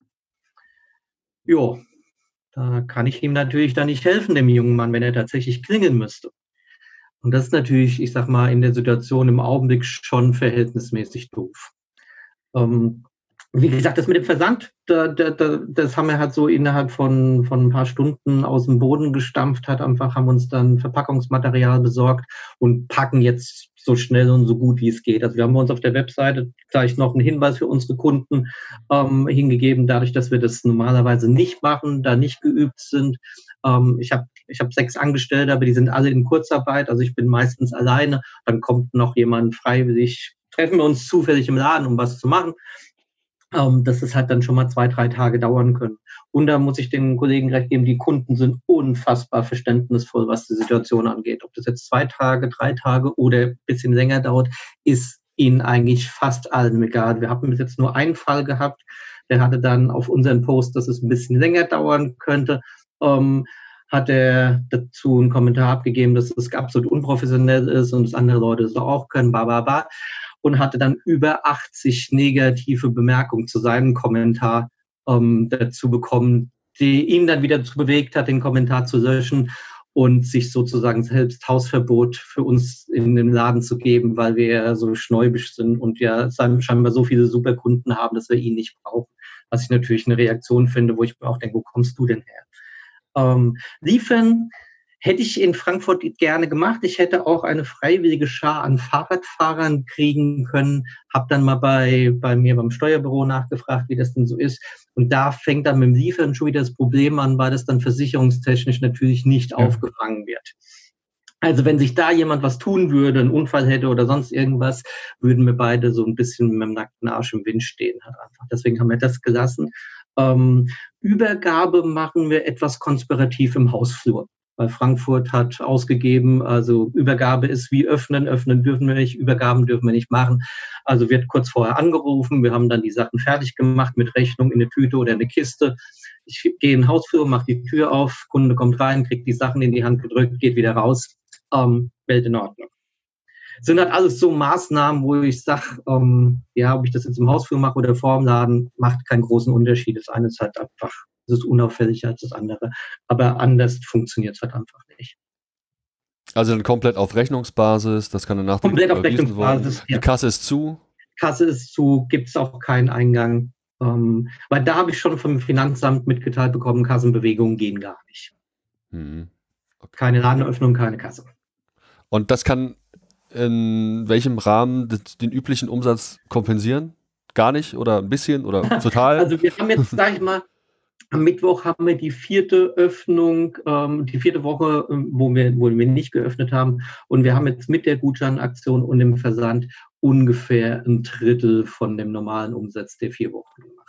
Jo. Da kann ich ihm natürlich dann nicht helfen, dem jungen Mann, wenn er tatsächlich klingeln müsste. Und das ist natürlich, ich sag mal, in der Situation im Augenblick schon verhältnismäßig doof. Ähm, wie gesagt, das mit dem Versand, da, da, da, das haben wir halt so innerhalb von, von ein paar Stunden aus dem Boden gestampft, hat einfach, haben uns dann Verpackungsmaterial besorgt und packen jetzt so schnell und so gut wie es geht. Also wir haben uns auf der Webseite gleich noch einen Hinweis für unsere Kunden ähm, hingegeben, dadurch, dass wir das normalerweise nicht machen, da nicht geübt sind. Ähm, ich habe ich hab sechs Angestellte, aber die sind alle in Kurzarbeit, also ich bin meistens alleine. Dann kommt noch jemand freiwillig, treffen wir uns zufällig im Laden, um was zu machen. Um, dass es halt dann schon mal zwei, drei Tage dauern können. Und da muss ich den Kollegen recht geben, die Kunden sind unfassbar verständnisvoll, was die Situation angeht. Ob das jetzt zwei Tage, drei Tage oder ein bisschen länger dauert, ist ihnen eigentlich fast allen egal. Wir haben bis jetzt nur einen Fall gehabt, der hatte dann auf unseren Post, dass es ein bisschen länger dauern könnte, um, hat er dazu einen Kommentar abgegeben, dass es absolut unprofessionell ist und dass andere Leute es auch können, ba, ba, ba. Und hatte dann über achtzig negative Bemerkungen zu seinem Kommentar ähm, dazu bekommen, die ihn dann wieder dazu bewegt hat, den Kommentar zu löschen und sich sozusagen selbst Hausverbot für uns in den Laden zu geben, weil wir ja so schnäubisch sind und ja scheinbar so viele Superkunden haben, dass wir ihn nicht brauchen. Was ich natürlich eine Reaktion finde, wo ich mir auch denke, wo kommst du denn her? Ähm, liefern hätte ich in Frankfurt gerne gemacht. Ich hätte auch eine freiwillige Schar an Fahrradfahrern kriegen können. Habe dann mal bei, bei mir beim Steuerbüro nachgefragt, wie das denn so ist. Und da fängt dann mit dem Liefern schon wieder das Problem an, weil das dann versicherungstechnisch natürlich nicht Ja. aufgefangen wird. Also wenn sich da jemand was tun würde, einen Unfall hätte oder sonst irgendwas, würden wir beide so ein bisschen mit dem nackten Arsch im Wind stehen. Halt einfach. Deswegen haben wir das gelassen. Ähm, Übergabe machen wir etwas konspirativ im Hausflur. Weil Frankfurt hat ausgegeben, also Übergabe ist wie öffnen, öffnen dürfen wir nicht, Übergaben dürfen wir nicht machen. Also wird kurz vorher angerufen, wir haben dann die Sachen fertig gemacht mit Rechnung in eine Tüte oder in eine Kiste. Ich gehe in den Hausflur, mache die Tür auf, Kunde kommt rein, kriegt die Sachen in die Hand gedrückt, geht wieder raus. Ähm, Welt in Ordnung. Sind halt alles so Maßnahmen, wo ich sage, ähm, ja, ob ich das jetzt im Hausflur mache oder vor dem Laden, macht keinen großen Unterschied. Das eine ist halt einfach, das ist unauffälliger als das andere. Aber anders funktioniert es halt einfach nicht. Also dann komplett auf Rechnungsbasis, das kann danach komplett auf Rechnungsbasis. Ja. Die Kasse ist zu. Kasse ist zu, gibt es auch keinen Eingang. Ähm, weil da habe ich schon vom Finanzamt mitgeteilt bekommen, Kassenbewegungen gehen gar nicht. Hm. Okay. Keine Ladenöffnung, keine Kasse. Und das kann in welchem Rahmen den üblichen Umsatz kompensieren? Gar nicht oder ein bisschen oder total? Also wir haben jetzt, sag ich mal, am Mittwoch haben wir die vierte Öffnung, ähm, die vierte Woche, wo wir, wo wir nicht geöffnet haben. Und wir haben jetzt mit der Gutscheinaktion und dem Versand ungefähr ein Drittel von dem normalen Umsatz der vier Wochen gemacht.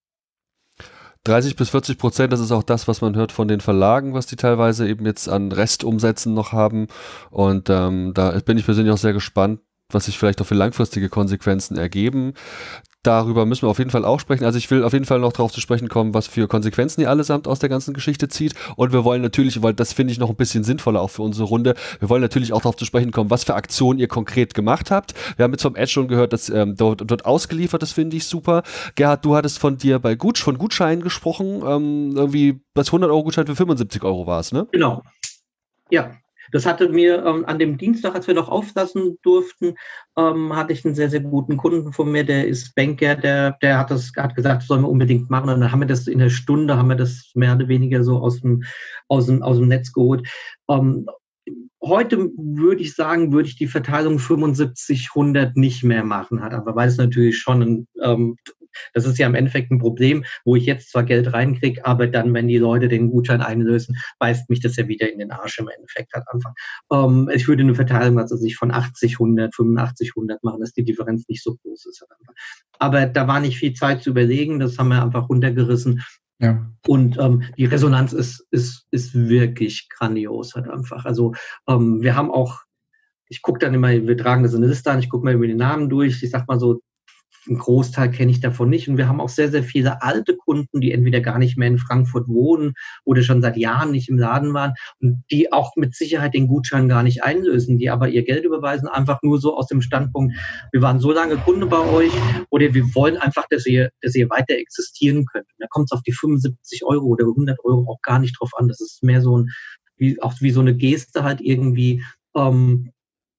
dreißig bis vierzig Prozent, das ist auch das, was man hört von den Verlagen, was die teilweise eben jetzt an Restumsätzen noch haben. Und ähm, da bin ich persönlich auch sehr gespannt, was sich vielleicht auch für langfristige Konsequenzen ergeben. Darüber müssen wir auf jeden Fall auch sprechen. Also ich will auf jeden Fall noch darauf zu sprechen kommen, was für Konsequenzen ihr allesamt aus der ganzen Geschichte zieht. Und wir wollen natürlich, weil das finde ich noch ein bisschen sinnvoller auch für unsere Runde, wir wollen natürlich auch darauf zu sprechen kommen, was für Aktionen ihr konkret gemacht habt. Wir haben jetzt vom Ed schon gehört, dass ähm, dort, dort ausgeliefert, das finde ich super. Gerhard, du hattest von dir bei Gutsch, von Gutscheinen gesprochen, ähm, irgendwie das hundert Euro Gutschein für fünfundsiebzig Euro war es, ne? Genau, ja. Das hatte mir ähm, an dem Dienstag, als wir noch auflassen durften, ähm, hatte ich einen sehr, sehr guten Kunden von mir, der ist Banker, der, der hat das, hat gesagt, das sollen wir unbedingt machen. Und dann haben wir das in einer Stunde, haben wir das mehr oder weniger so aus dem, aus dem, aus dem Netz geholt. Ähm, heute würde ich sagen, würde ich die Verteilung fünfundsiebzig hundert nicht mehr machen, hat, aber weil es natürlich schon ein, ähm, das ist ja im Endeffekt ein Problem, wo ich jetzt zwar Geld reinkriege, aber dann, wenn die Leute den Gutschein einlösen, beißt mich das ja wieder in den Arsch im Endeffekt halt einfach. Ähm, ich würde eine Verteilung, also sich von achtzig hundert, fünfundachtzig hundert machen, dass die Differenz nicht so groß ist. Halt einfach. Aber da war nicht viel Zeit zu überlegen, das haben wir einfach runtergerissen. Ja. Und ähm, die Resonanz ist, ist, ist wirklich grandios halt einfach. Also ähm, wir haben auch, ich gucke dann immer, wir tragen das in eine Liste an, ich gucke mal über die Namen durch, ich sag mal so, einen Großteil kenne ich davon nicht. Und wir haben auch sehr, sehr viele alte Kunden, die entweder gar nicht mehr in Frankfurt wohnen oder schon seit Jahren nicht im Laden waren und die auch mit Sicherheit den Gutschein gar nicht einlösen, die aber ihr Geld überweisen, einfach nur so aus dem Standpunkt, wir waren so lange Kunde bei euch oder wir wollen einfach, dass ihr, dass ihr weiter existieren könnt. Und da kommt es auf die fünfundsiebzig Euro oder hundert Euro auch gar nicht drauf an. Das ist mehr so ein, wie, auch wie so eine Geste halt irgendwie, ähm,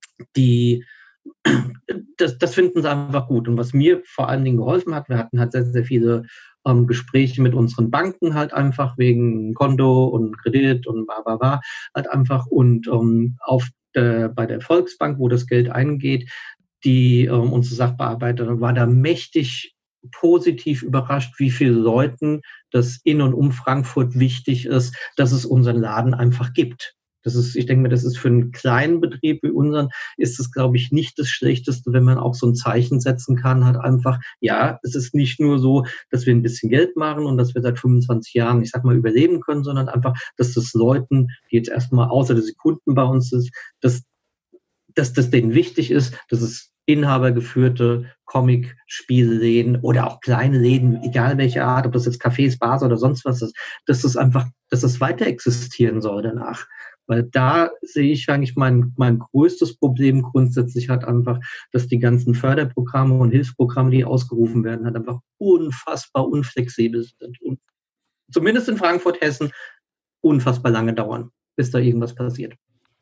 die Das, das finden sie einfach gut. Und was mir vor allen Dingen geholfen hat, wir hatten halt sehr, sehr viele ähm, Gespräche mit unseren Banken halt einfach wegen Konto und Kredit und bla, bla, bla, halt einfach. Und ähm, auf der, bei der Volksbank, wo das Geld eingeht, die ähm, unsere Sachbearbeiterin war da mächtig positiv überrascht, wie viele Leuten das in und um Frankfurt wichtig ist, dass es unseren Laden einfach gibt. Das ist, ich denke mir, das ist für einen kleinen Betrieb wie unseren, ist es, glaube ich, nicht das Schlechteste, wenn man auch so ein Zeichen setzen kann, halt einfach, ja, es ist nicht nur so, dass wir ein bisschen Geld machen und dass wir seit fünfundzwanzig Jahren, ich sag mal, überleben können, sondern einfach, dass das Leuten, die jetzt erstmal außer dass sie Kunden bei uns ist, dass, dass das denen wichtig ist, dass es inhabergeführte Comic-Spielläden oder auch kleine Läden, egal welche Art, ob das jetzt Cafés, Bars oder sonst was ist, dass das einfach, dass das weiter existieren soll danach. Weil da sehe ich eigentlich mein, mein größtes Problem grundsätzlich halt einfach, dass die ganzen Förderprogramme und Hilfsprogramme, die ausgerufen werden, halt einfach unfassbar unflexibel sind. Und zumindest in Frankfurt, Hessen, unfassbar lange dauern, bis da irgendwas passiert.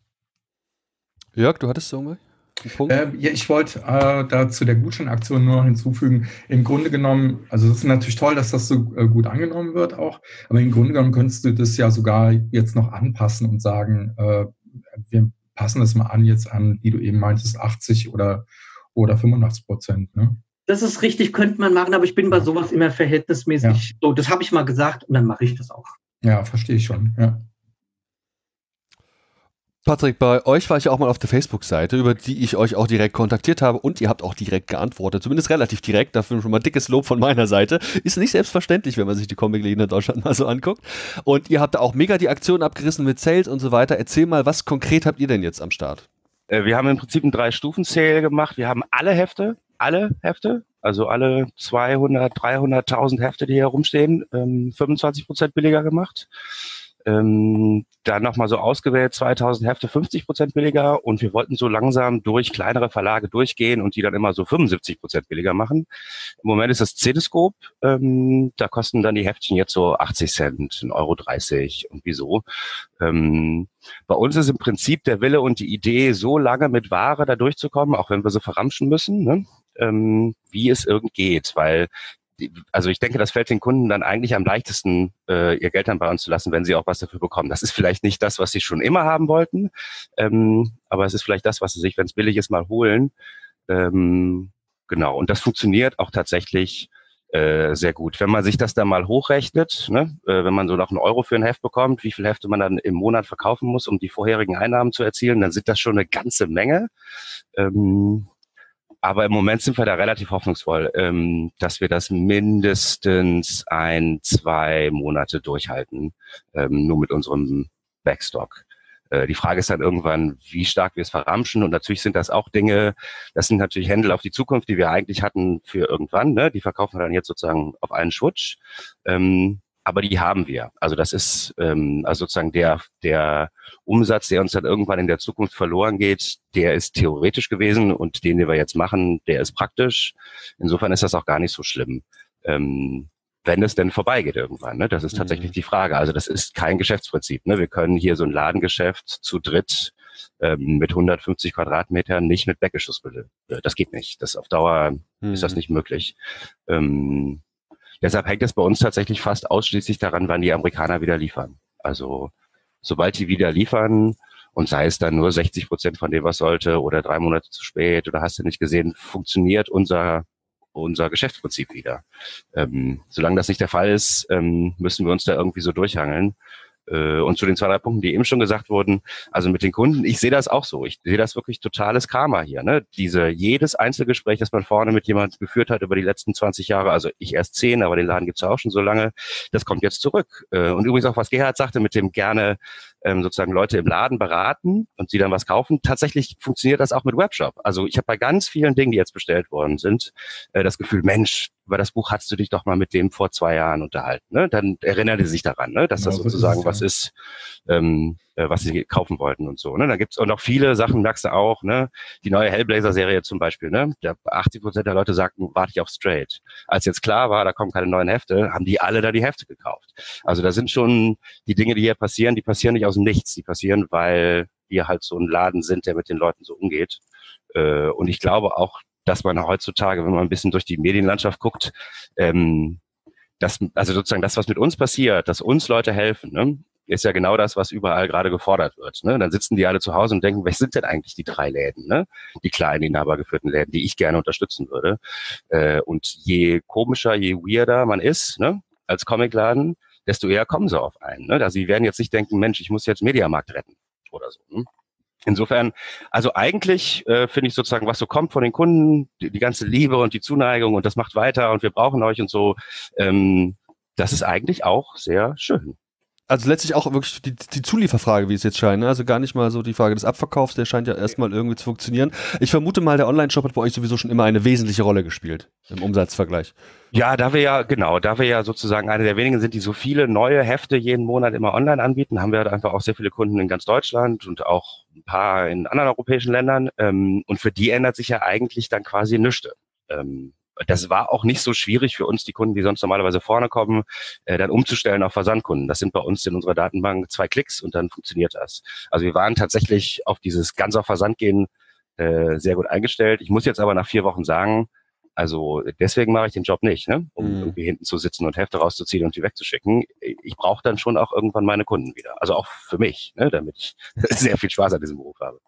Jörg, du hattest irgendwas? Äh, ja, ich wollte äh, da zu der Gutscheinaktion nur noch hinzufügen, im Grunde genommen, also es ist natürlich toll, dass das so äh, gut angenommen wird auch, aber im Grunde genommen könntest du das ja sogar jetzt noch anpassen und sagen, äh, wir passen das mal an jetzt an, wie du eben meintest, achtzig oder, oder fünfundachtzig Prozent, ne? Das ist richtig, könnte man machen, aber ich bin bei sowas immer verhältnismäßig, ja. So, das habe ich mal gesagt und dann mache ich das auch. Ja, verstehe ich schon, ja. Patrick, bei euch war ich auch mal auf der Facebook-Seite, über die ich euch auch direkt kontaktiert habe und ihr habt auch direkt geantwortet, zumindest relativ direkt, dafür schon mal dickes Lob von meiner Seite. Ist nicht selbstverständlich, wenn man sich die Comic-Läden in Deutschland mal so anguckt. Und ihr habt da auch mega die Aktion abgerissen mit Sales und so weiter. Erzähl mal, was konkret habt ihr denn jetzt am Start? Wir haben im Prinzip einen Drei-Stufen-Sale gemacht. Wir haben alle Hefte, alle Hefte, also alle zweihundert, dreihunderttausend Hefte, die hier rumstehen, ähm, fünfundzwanzig Prozent billiger gemacht. Ähm, dann nochmal so ausgewählt, zweitausend Hefte, fünfzig Prozent billiger, und wir wollten so langsam durch kleinere Verlage durchgehen und die dann immer so fünfundsiebzig Prozent billiger machen. Im Moment ist das Zeteskoop, ähm, da kosten dann die Heftchen jetzt so achtzig Cent, ein Euro dreißig, irgendwie so. Ähm, bei uns ist im Prinzip der Wille und die Idee, so lange mit Ware da durchzukommen, auch wenn wir sie verramschen müssen, ne? ähm, wie es irgend geht, weil also ich denke, das fällt den Kunden dann eigentlich am leichtesten, äh, ihr Geld dann bei uns zu lassen, wenn sie auch was dafür bekommen. Das ist vielleicht nicht das, was sie schon immer haben wollten, ähm, aber es ist vielleicht das, was sie sich, wenn es billig ist, mal holen. Ähm, genau, und das funktioniert auch tatsächlich äh, sehr gut. Wenn man sich das dann mal hochrechnet, ne, äh, wenn man so noch einen Euro für ein Heft bekommt, wie viel Hefte man dann im Monat verkaufen muss, um die vorherigen Einnahmen zu erzielen, dann sind das schon eine ganze Menge. Ähm, Aber im Moment sind wir da relativ hoffnungsvoll, ähm, dass wir das mindestens ein, zwei Monate durchhalten, ähm, nur mit unserem Backstock. Äh, die Frage ist dann irgendwann, wie stark wir es verramschen. Und natürlich sind das auch Dinge, das sind natürlich Händel auf die Zukunft, die wir eigentlich hatten für irgendwann. Ne? Die verkaufen wir dann jetzt sozusagen auf einen Schwutsch. Ähm, aber die haben wir. Also das ist ähm, also sozusagen der der Umsatz, der uns dann irgendwann in der Zukunft verloren geht, der ist theoretisch gewesen, und den, den wir jetzt machen, der ist praktisch. Insofern ist das auch gar nicht so schlimm, ähm, wenn es denn vorbeigeht irgendwann. Ne? Das ist tatsächlich mhm. die Frage. Also das ist kein Geschäftsprinzip. Ne? Wir können hier so ein Ladengeschäft zu dritt ähm, mit hundertfünfzig Quadratmetern nicht mit Backgeschoss bilden. Das geht nicht. Das auf Dauer mhm. ist das nicht möglich. Ähm, Deshalb hängt es bei uns tatsächlich fast ausschließlich daran, wann die Amerikaner wieder liefern. Also sobald die wieder liefern, und sei es dann nur sechzig Prozent von dem, was sollte, oder drei Monate zu spät, oder hast du nicht gesehen, funktioniert unser unser Geschäftsprinzip wieder. Ähm, solange das nicht der Fall ist, ähm, müssen wir uns da irgendwie so durchhangeln. Äh, und zu den zwei, drei Punkten, die eben schon gesagt wurden, also mit den Kunden, ich sehe das auch so. Ich sehe das wirklich totales Karma hier. Ne? Diese jedes Einzelgespräch, das man vorne mit jemandem geführt hat über die letzten zwanzig Jahre, also ich erst zehn, aber den Laden gibt's ja auch schon so lange, das kommt jetzt zurück. Äh, und übrigens auch, was Gerhard sagte, mit dem gerne ähm, sozusagen Leute im Laden beraten und sie dann was kaufen. Tatsächlich funktioniert das auch mit Webshop. Also ich habe bei ganz vielen Dingen, die jetzt bestellt worden sind, äh, das Gefühl, Mensch, über das Buch hast du dich doch mal mit dem vor zwei Jahren unterhalten. Ne? Dann erinnert er sich daran, ne? dass das ja, sozusagen ist, was ja. ist, ähm, äh, was sie kaufen wollten und so. Ne? Da gibt's auch noch viele Sachen, merkst du auch, ne? Die neue Hellblazer-Serie zum Beispiel, ne? Da achtzig Prozent der Leute sagten, warte ich auf Straight. Als jetzt klar war, da kommen keine neuen Hefte, haben die alle da die Hefte gekauft. Also da sind schon die Dinge, die hier passieren, die passieren nicht aus dem Nichts. Die passieren, weil wir halt so ein Laden sind, der mit den Leuten so umgeht. Äh, und ich glaube auch, dass man heutzutage, wenn man ein bisschen durch die Medienlandschaft guckt, ähm, das, also sozusagen das, was mit uns passiert, dass uns Leute helfen, ne, ist ja genau das, was überall gerade gefordert wird. Ne? Dann sitzen die alle zu Hause und denken, was sind denn eigentlich die drei Läden, ne? Die kleinen, inhabergeführten Läden, die ich gerne unterstützen würde. Äh, und je komischer, je weirder man ist, ne, als Comicladen, desto eher kommen sie auf einen. Ne? Also sie werden jetzt nicht denken, Mensch, ich muss jetzt Mediamarkt retten oder so. Ne? Insofern, also eigentlich äh, finde ich sozusagen, was so kommt von den Kunden, die, die ganze Liebe und die Zuneigung und das macht weiter und wir brauchen euch und so, ähm, das ist eigentlich auch sehr schön. Also letztlich auch wirklich die, die Zulieferfrage, wie es jetzt scheint. Ne? Also gar nicht mal so die Frage des Abverkaufs, der scheint ja erstmal irgendwie zu funktionieren. Ich vermute mal, der Online-Shop hat bei euch sowieso schon immer eine wesentliche Rolle gespielt im Umsatzvergleich. Ja, da wir ja, genau, da wir ja sozusagen eine der wenigen sind, die so viele neue Hefte jeden Monat immer online anbieten, haben wir halt einfach auch sehr viele Kunden in ganz Deutschland und auch ein paar in anderen europäischen Ländern. Ähm, und für die ändert sich ja eigentlich dann quasi nichts. Ähm, Das war auch nicht so schwierig für uns, die Kunden, die sonst normalerweise vorne kommen, äh, dann umzustellen auf Versandkunden. Das sind bei uns in unserer Datenbank zwei Klicks und dann funktioniert das. Also wir waren tatsächlich auf dieses ganz auf Versand gehen äh, sehr gut eingestellt. Ich muss jetzt aber nach vier Wochen sagen, also deswegen mache ich den Job nicht, ne? Um mhm. irgendwie hinten zu sitzen und Hefte rauszuziehen und die wegzuschicken. Ich brauche dann schon auch irgendwann meine Kunden wieder. Also auch für mich, ne? Damit ich sehr viel Spaß an diesem Beruf habe.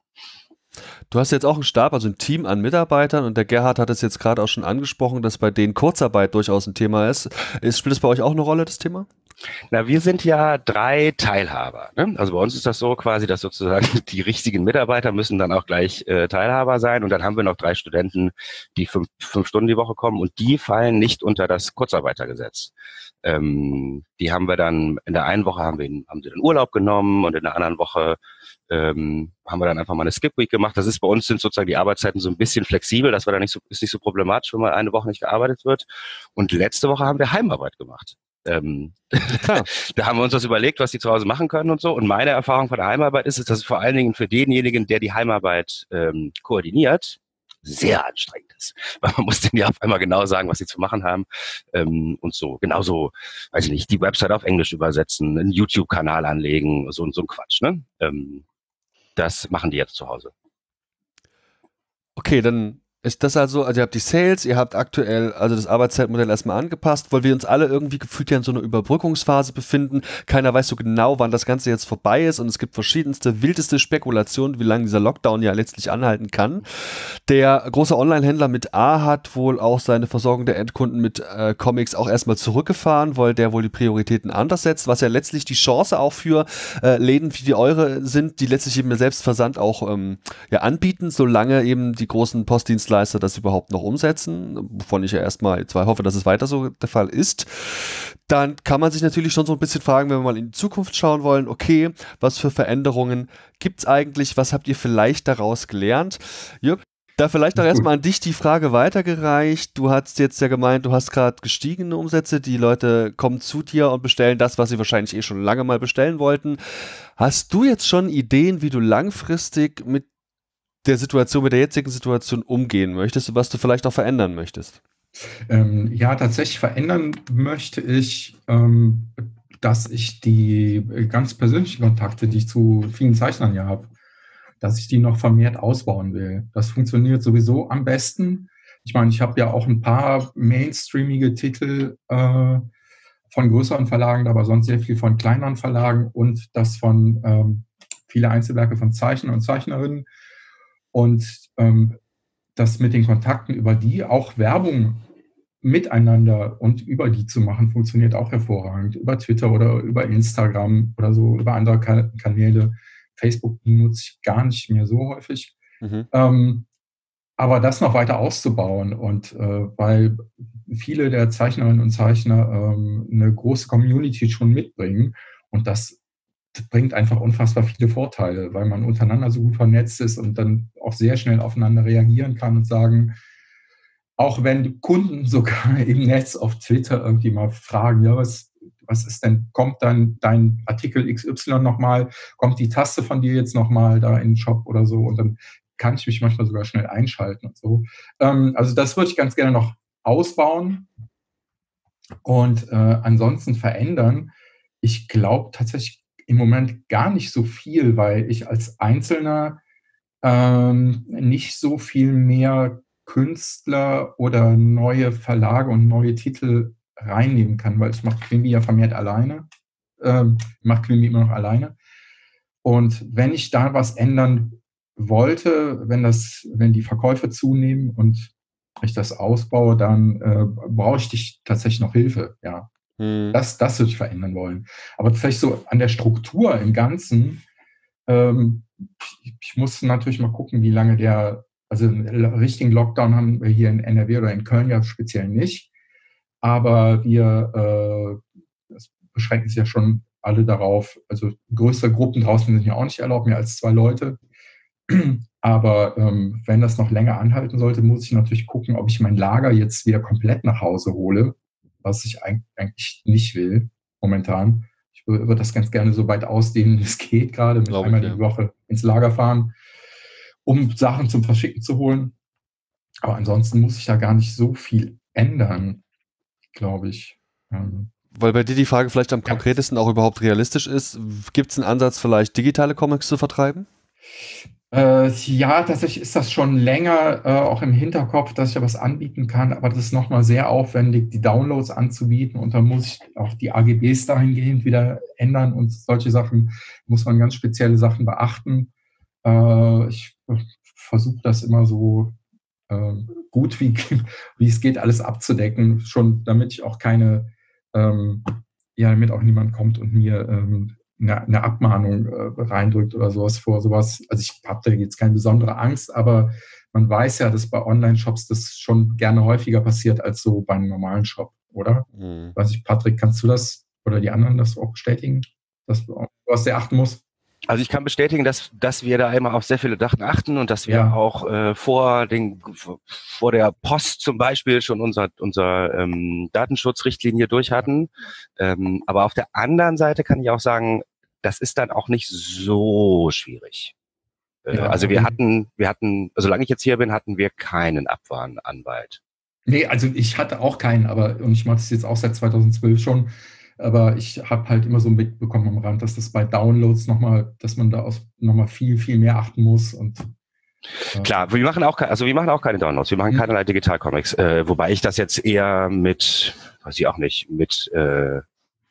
Du hast jetzt auch einen Stab, also ein Team an Mitarbeitern und der Gerhard hat es jetzt gerade auch schon angesprochen, dass bei denen Kurzarbeit durchaus ein Thema ist. ist. Spielt das bei euch auch eine Rolle, das Thema? Na, wir sind ja drei Teilhaber. Ne? Also bei uns ist das so quasi, dass sozusagen die richtigen Mitarbeiter müssen dann auch gleich äh, Teilhaber sein. Und dann haben wir noch drei Studenten, die fünf, fünf Stunden die Woche kommen. Und die fallen nicht unter das Kurzarbeitergesetz. Ähm, die haben wir dann, in der einen Woche haben wir haben sie den Urlaub genommen und in der anderen Woche ähm, haben wir dann einfach mal eine Skip Week gemacht. Das ist bei uns, sind sozusagen die Arbeitszeiten so ein bisschen flexibel. Das war dann nicht so, ist nicht so problematisch, wenn mal eine Woche nicht gearbeitet wird. Und letzte Woche haben wir Heimarbeit gemacht. Ähm, da haben wir uns das überlegt, was die zu Hause machen können und so. Und meine Erfahrung von der Heimarbeit ist, dass es vor allen Dingen für denjenigen, der die Heimarbeit ähm, koordiniert, sehr anstrengend ist. Weil man muss denen ja auf einmal genau sagen, was sie zu machen haben ähm, und so. Genauso, weiß ich nicht, die Website auf Englisch übersetzen, einen YouTube-Kanal anlegen, so, so ein Quatsch. Ne? Ähm, das machen die jetzt zu Hause. Okay, dann ist das also, also ihr habt die Sales, ihr habt aktuell also das Arbeitszeitmodell erstmal angepasst, weil wir uns alle irgendwie gefühlt ja in so einer Überbrückungsphase befinden. Keiner weiß so genau, wann das Ganze jetzt vorbei ist und es gibt verschiedenste, wildeste Spekulationen, wie lange dieser Lockdown ja letztlich anhalten kann. Der große Online-Händler mit A hat wohl auch seine Versorgung der Endkunden mit äh, Comics auch erstmal zurückgefahren, weil der wohl die Prioritäten anders setzt, was ja letztlich die Chance auch für äh, Läden wie die eure sind, die letztlich eben Selbstversand auch ähm, ja, anbieten, solange eben die großen Postdienstleister das überhaupt noch umsetzen, wovon ich ja erstmal zwar hoffe, dass es weiter so der Fall ist. Dann kann man sich natürlich schon so ein bisschen fragen, wenn wir mal in die Zukunft schauen wollen, okay, was für Veränderungen gibt es eigentlich, was habt ihr vielleicht daraus gelernt? Jörg, da vielleicht auch erstmal an dich die Frage weitergereicht. Du hast jetzt ja gemeint, du hast gerade gestiegene Umsätze, die Leute kommen zu dir und bestellen das, was sie wahrscheinlich eh schon lange mal bestellen wollten. Hast du jetzt schon Ideen, wie du langfristig mit der Situation, mit der jetzigen Situation umgehen möchtest, was du vielleicht auch verändern möchtest? Ähm, ja, tatsächlich verändern möchte ich, ähm, dass ich die ganz persönlichen Kontakte, die ich zu vielen Zeichnern ja habe, dass ich die noch vermehrt ausbauen will. Das funktioniert sowieso am besten. Ich meine, ich habe ja auch ein paar mainstreamige Titel äh, von größeren Verlagen, aber sonst sehr viel von kleineren Verlagen und das von ähm, viele Einzelwerke von Zeichnern und Zeichnerinnen. Und ähm, das mit den Kontakten über die auch Werbung miteinander und über die zu machen, funktioniert auch hervorragend. Über Twitter oder über Instagram oder so, über andere Kan- Kanäle. Facebook nutze ich gar nicht mehr so häufig. Mhm. Ähm, aber das noch weiter auszubauen und äh, weil viele der Zeichnerinnen und Zeichner ähm, eine große Community schon mitbringen und das bringt einfach unfassbar viele Vorteile, weil man untereinander so gut vernetzt ist und dann auch sehr schnell aufeinander reagieren kann und sagen, auch wenn die Kunden sogar im Netz auf Twitter irgendwie mal fragen, ja, was, was ist denn, kommt dann dein Artikel X Y nochmal, kommt die Taste von dir jetzt nochmal da in den Shop oder so und dann kann ich mich manchmal sogar schnell einschalten und so. Ähm, also das würde ich ganz gerne noch ausbauen und äh, ansonsten verändern. Ich glaube tatsächlich im Moment gar nicht so viel, weil ich als Einzelner ähm, nicht so viel mehr Künstler oder neue Verlage und neue Titel reinnehmen kann, weil ich mache Quimby ja vermehrt alleine, ähm, mache Quimby immer noch alleine. Und wenn ich da was ändern wollte, wenn das, wenn die Verkäufe zunehmen und ich das ausbaue, dann äh, brauche ich dich tatsächlich noch Hilfe, ja. Das, das würde ich verändern wollen. Aber vielleicht so an der Struktur im Ganzen, ähm, ich, ich muss natürlich mal gucken, wie lange der, also einen richtigen Lockdown haben wir hier in N R W oder in Köln ja speziell nicht. Aber wir äh, das beschränken sich ja schon alle darauf, also größere Gruppen draußen sind ja auch nicht erlaubt, mehr als zwei Leute. Aber ähm, wenn das noch länger anhalten sollte, muss ich natürlich gucken, ob ich mein Lager jetzt wieder komplett nach Hause hole, was ich eigentlich nicht will momentan. Ich würde das ganz gerne so weit ausdehnen, wie es geht, gerade mit Glaube einmal ich, ja. die Woche ins Lager fahren, um Sachen zum Verschicken zu holen. Aber ansonsten muss ich da gar nicht so viel ändern, glaube ich. Ähm, Weil bei dir die Frage vielleicht am ja. konkretesten auch überhaupt realistisch ist, gibt es einen Ansatz, vielleicht digitale Comics zu vertreiben? Äh, ja, tatsächlich ist das schon länger äh, auch im Hinterkopf, dass ich da was anbieten kann, aber das ist nochmal sehr aufwendig, die Downloads anzubieten und dann muss ich auch die A G Bs dahingehend wieder ändern und solche Sachen muss man ganz spezielle Sachen beachten. Äh, ich versuche das immer so äh, gut wie, wie es geht alles abzudecken, schon damit ich auch keine ähm, ja, damit auch niemand kommt und mir ähm, eine, eine Abmahnung äh, reindrückt oder sowas vor sowas. Also ich habe da jetzt keine besondere Angst, aber man weiß ja, dass bei Online-Shops das schon gerne häufiger passiert als so bei einem normalen Shop, oder? Mhm. Weiß ich, Patrick, kannst du das oder die anderen das auch bestätigen, dass du was sehr achten musst? Also ich kann bestätigen, dass, dass wir da immer auf sehr viele Sachen achten und dass wir ja. auch äh, vor, den, vor der Post zum Beispiel schon unser, unser ähm, Datenschutzrichtlinie durch hatten. Ähm, aber auf der anderen Seite kann ich auch sagen, das ist dann auch nicht so schwierig. Äh, ja, also okay. wir hatten, wir hatten, solange ich jetzt hier bin, hatten wir keinen Abmahnanwalt. Nee, also ich hatte auch keinen, aber und ich mache das jetzt auch seit zweitausendzwölf schon. Aber ich habe halt immer so mitbekommen am Rand, dass das bei Downloads nochmal, dass man da nochmal viel, viel mehr achten muss. Und äh klar, wir machen auch, also wir machen auch keine Downloads, wir machen keinerlei Digitalcomics, äh, wobei ich das jetzt eher mit, weiß ich auch nicht, mit, äh,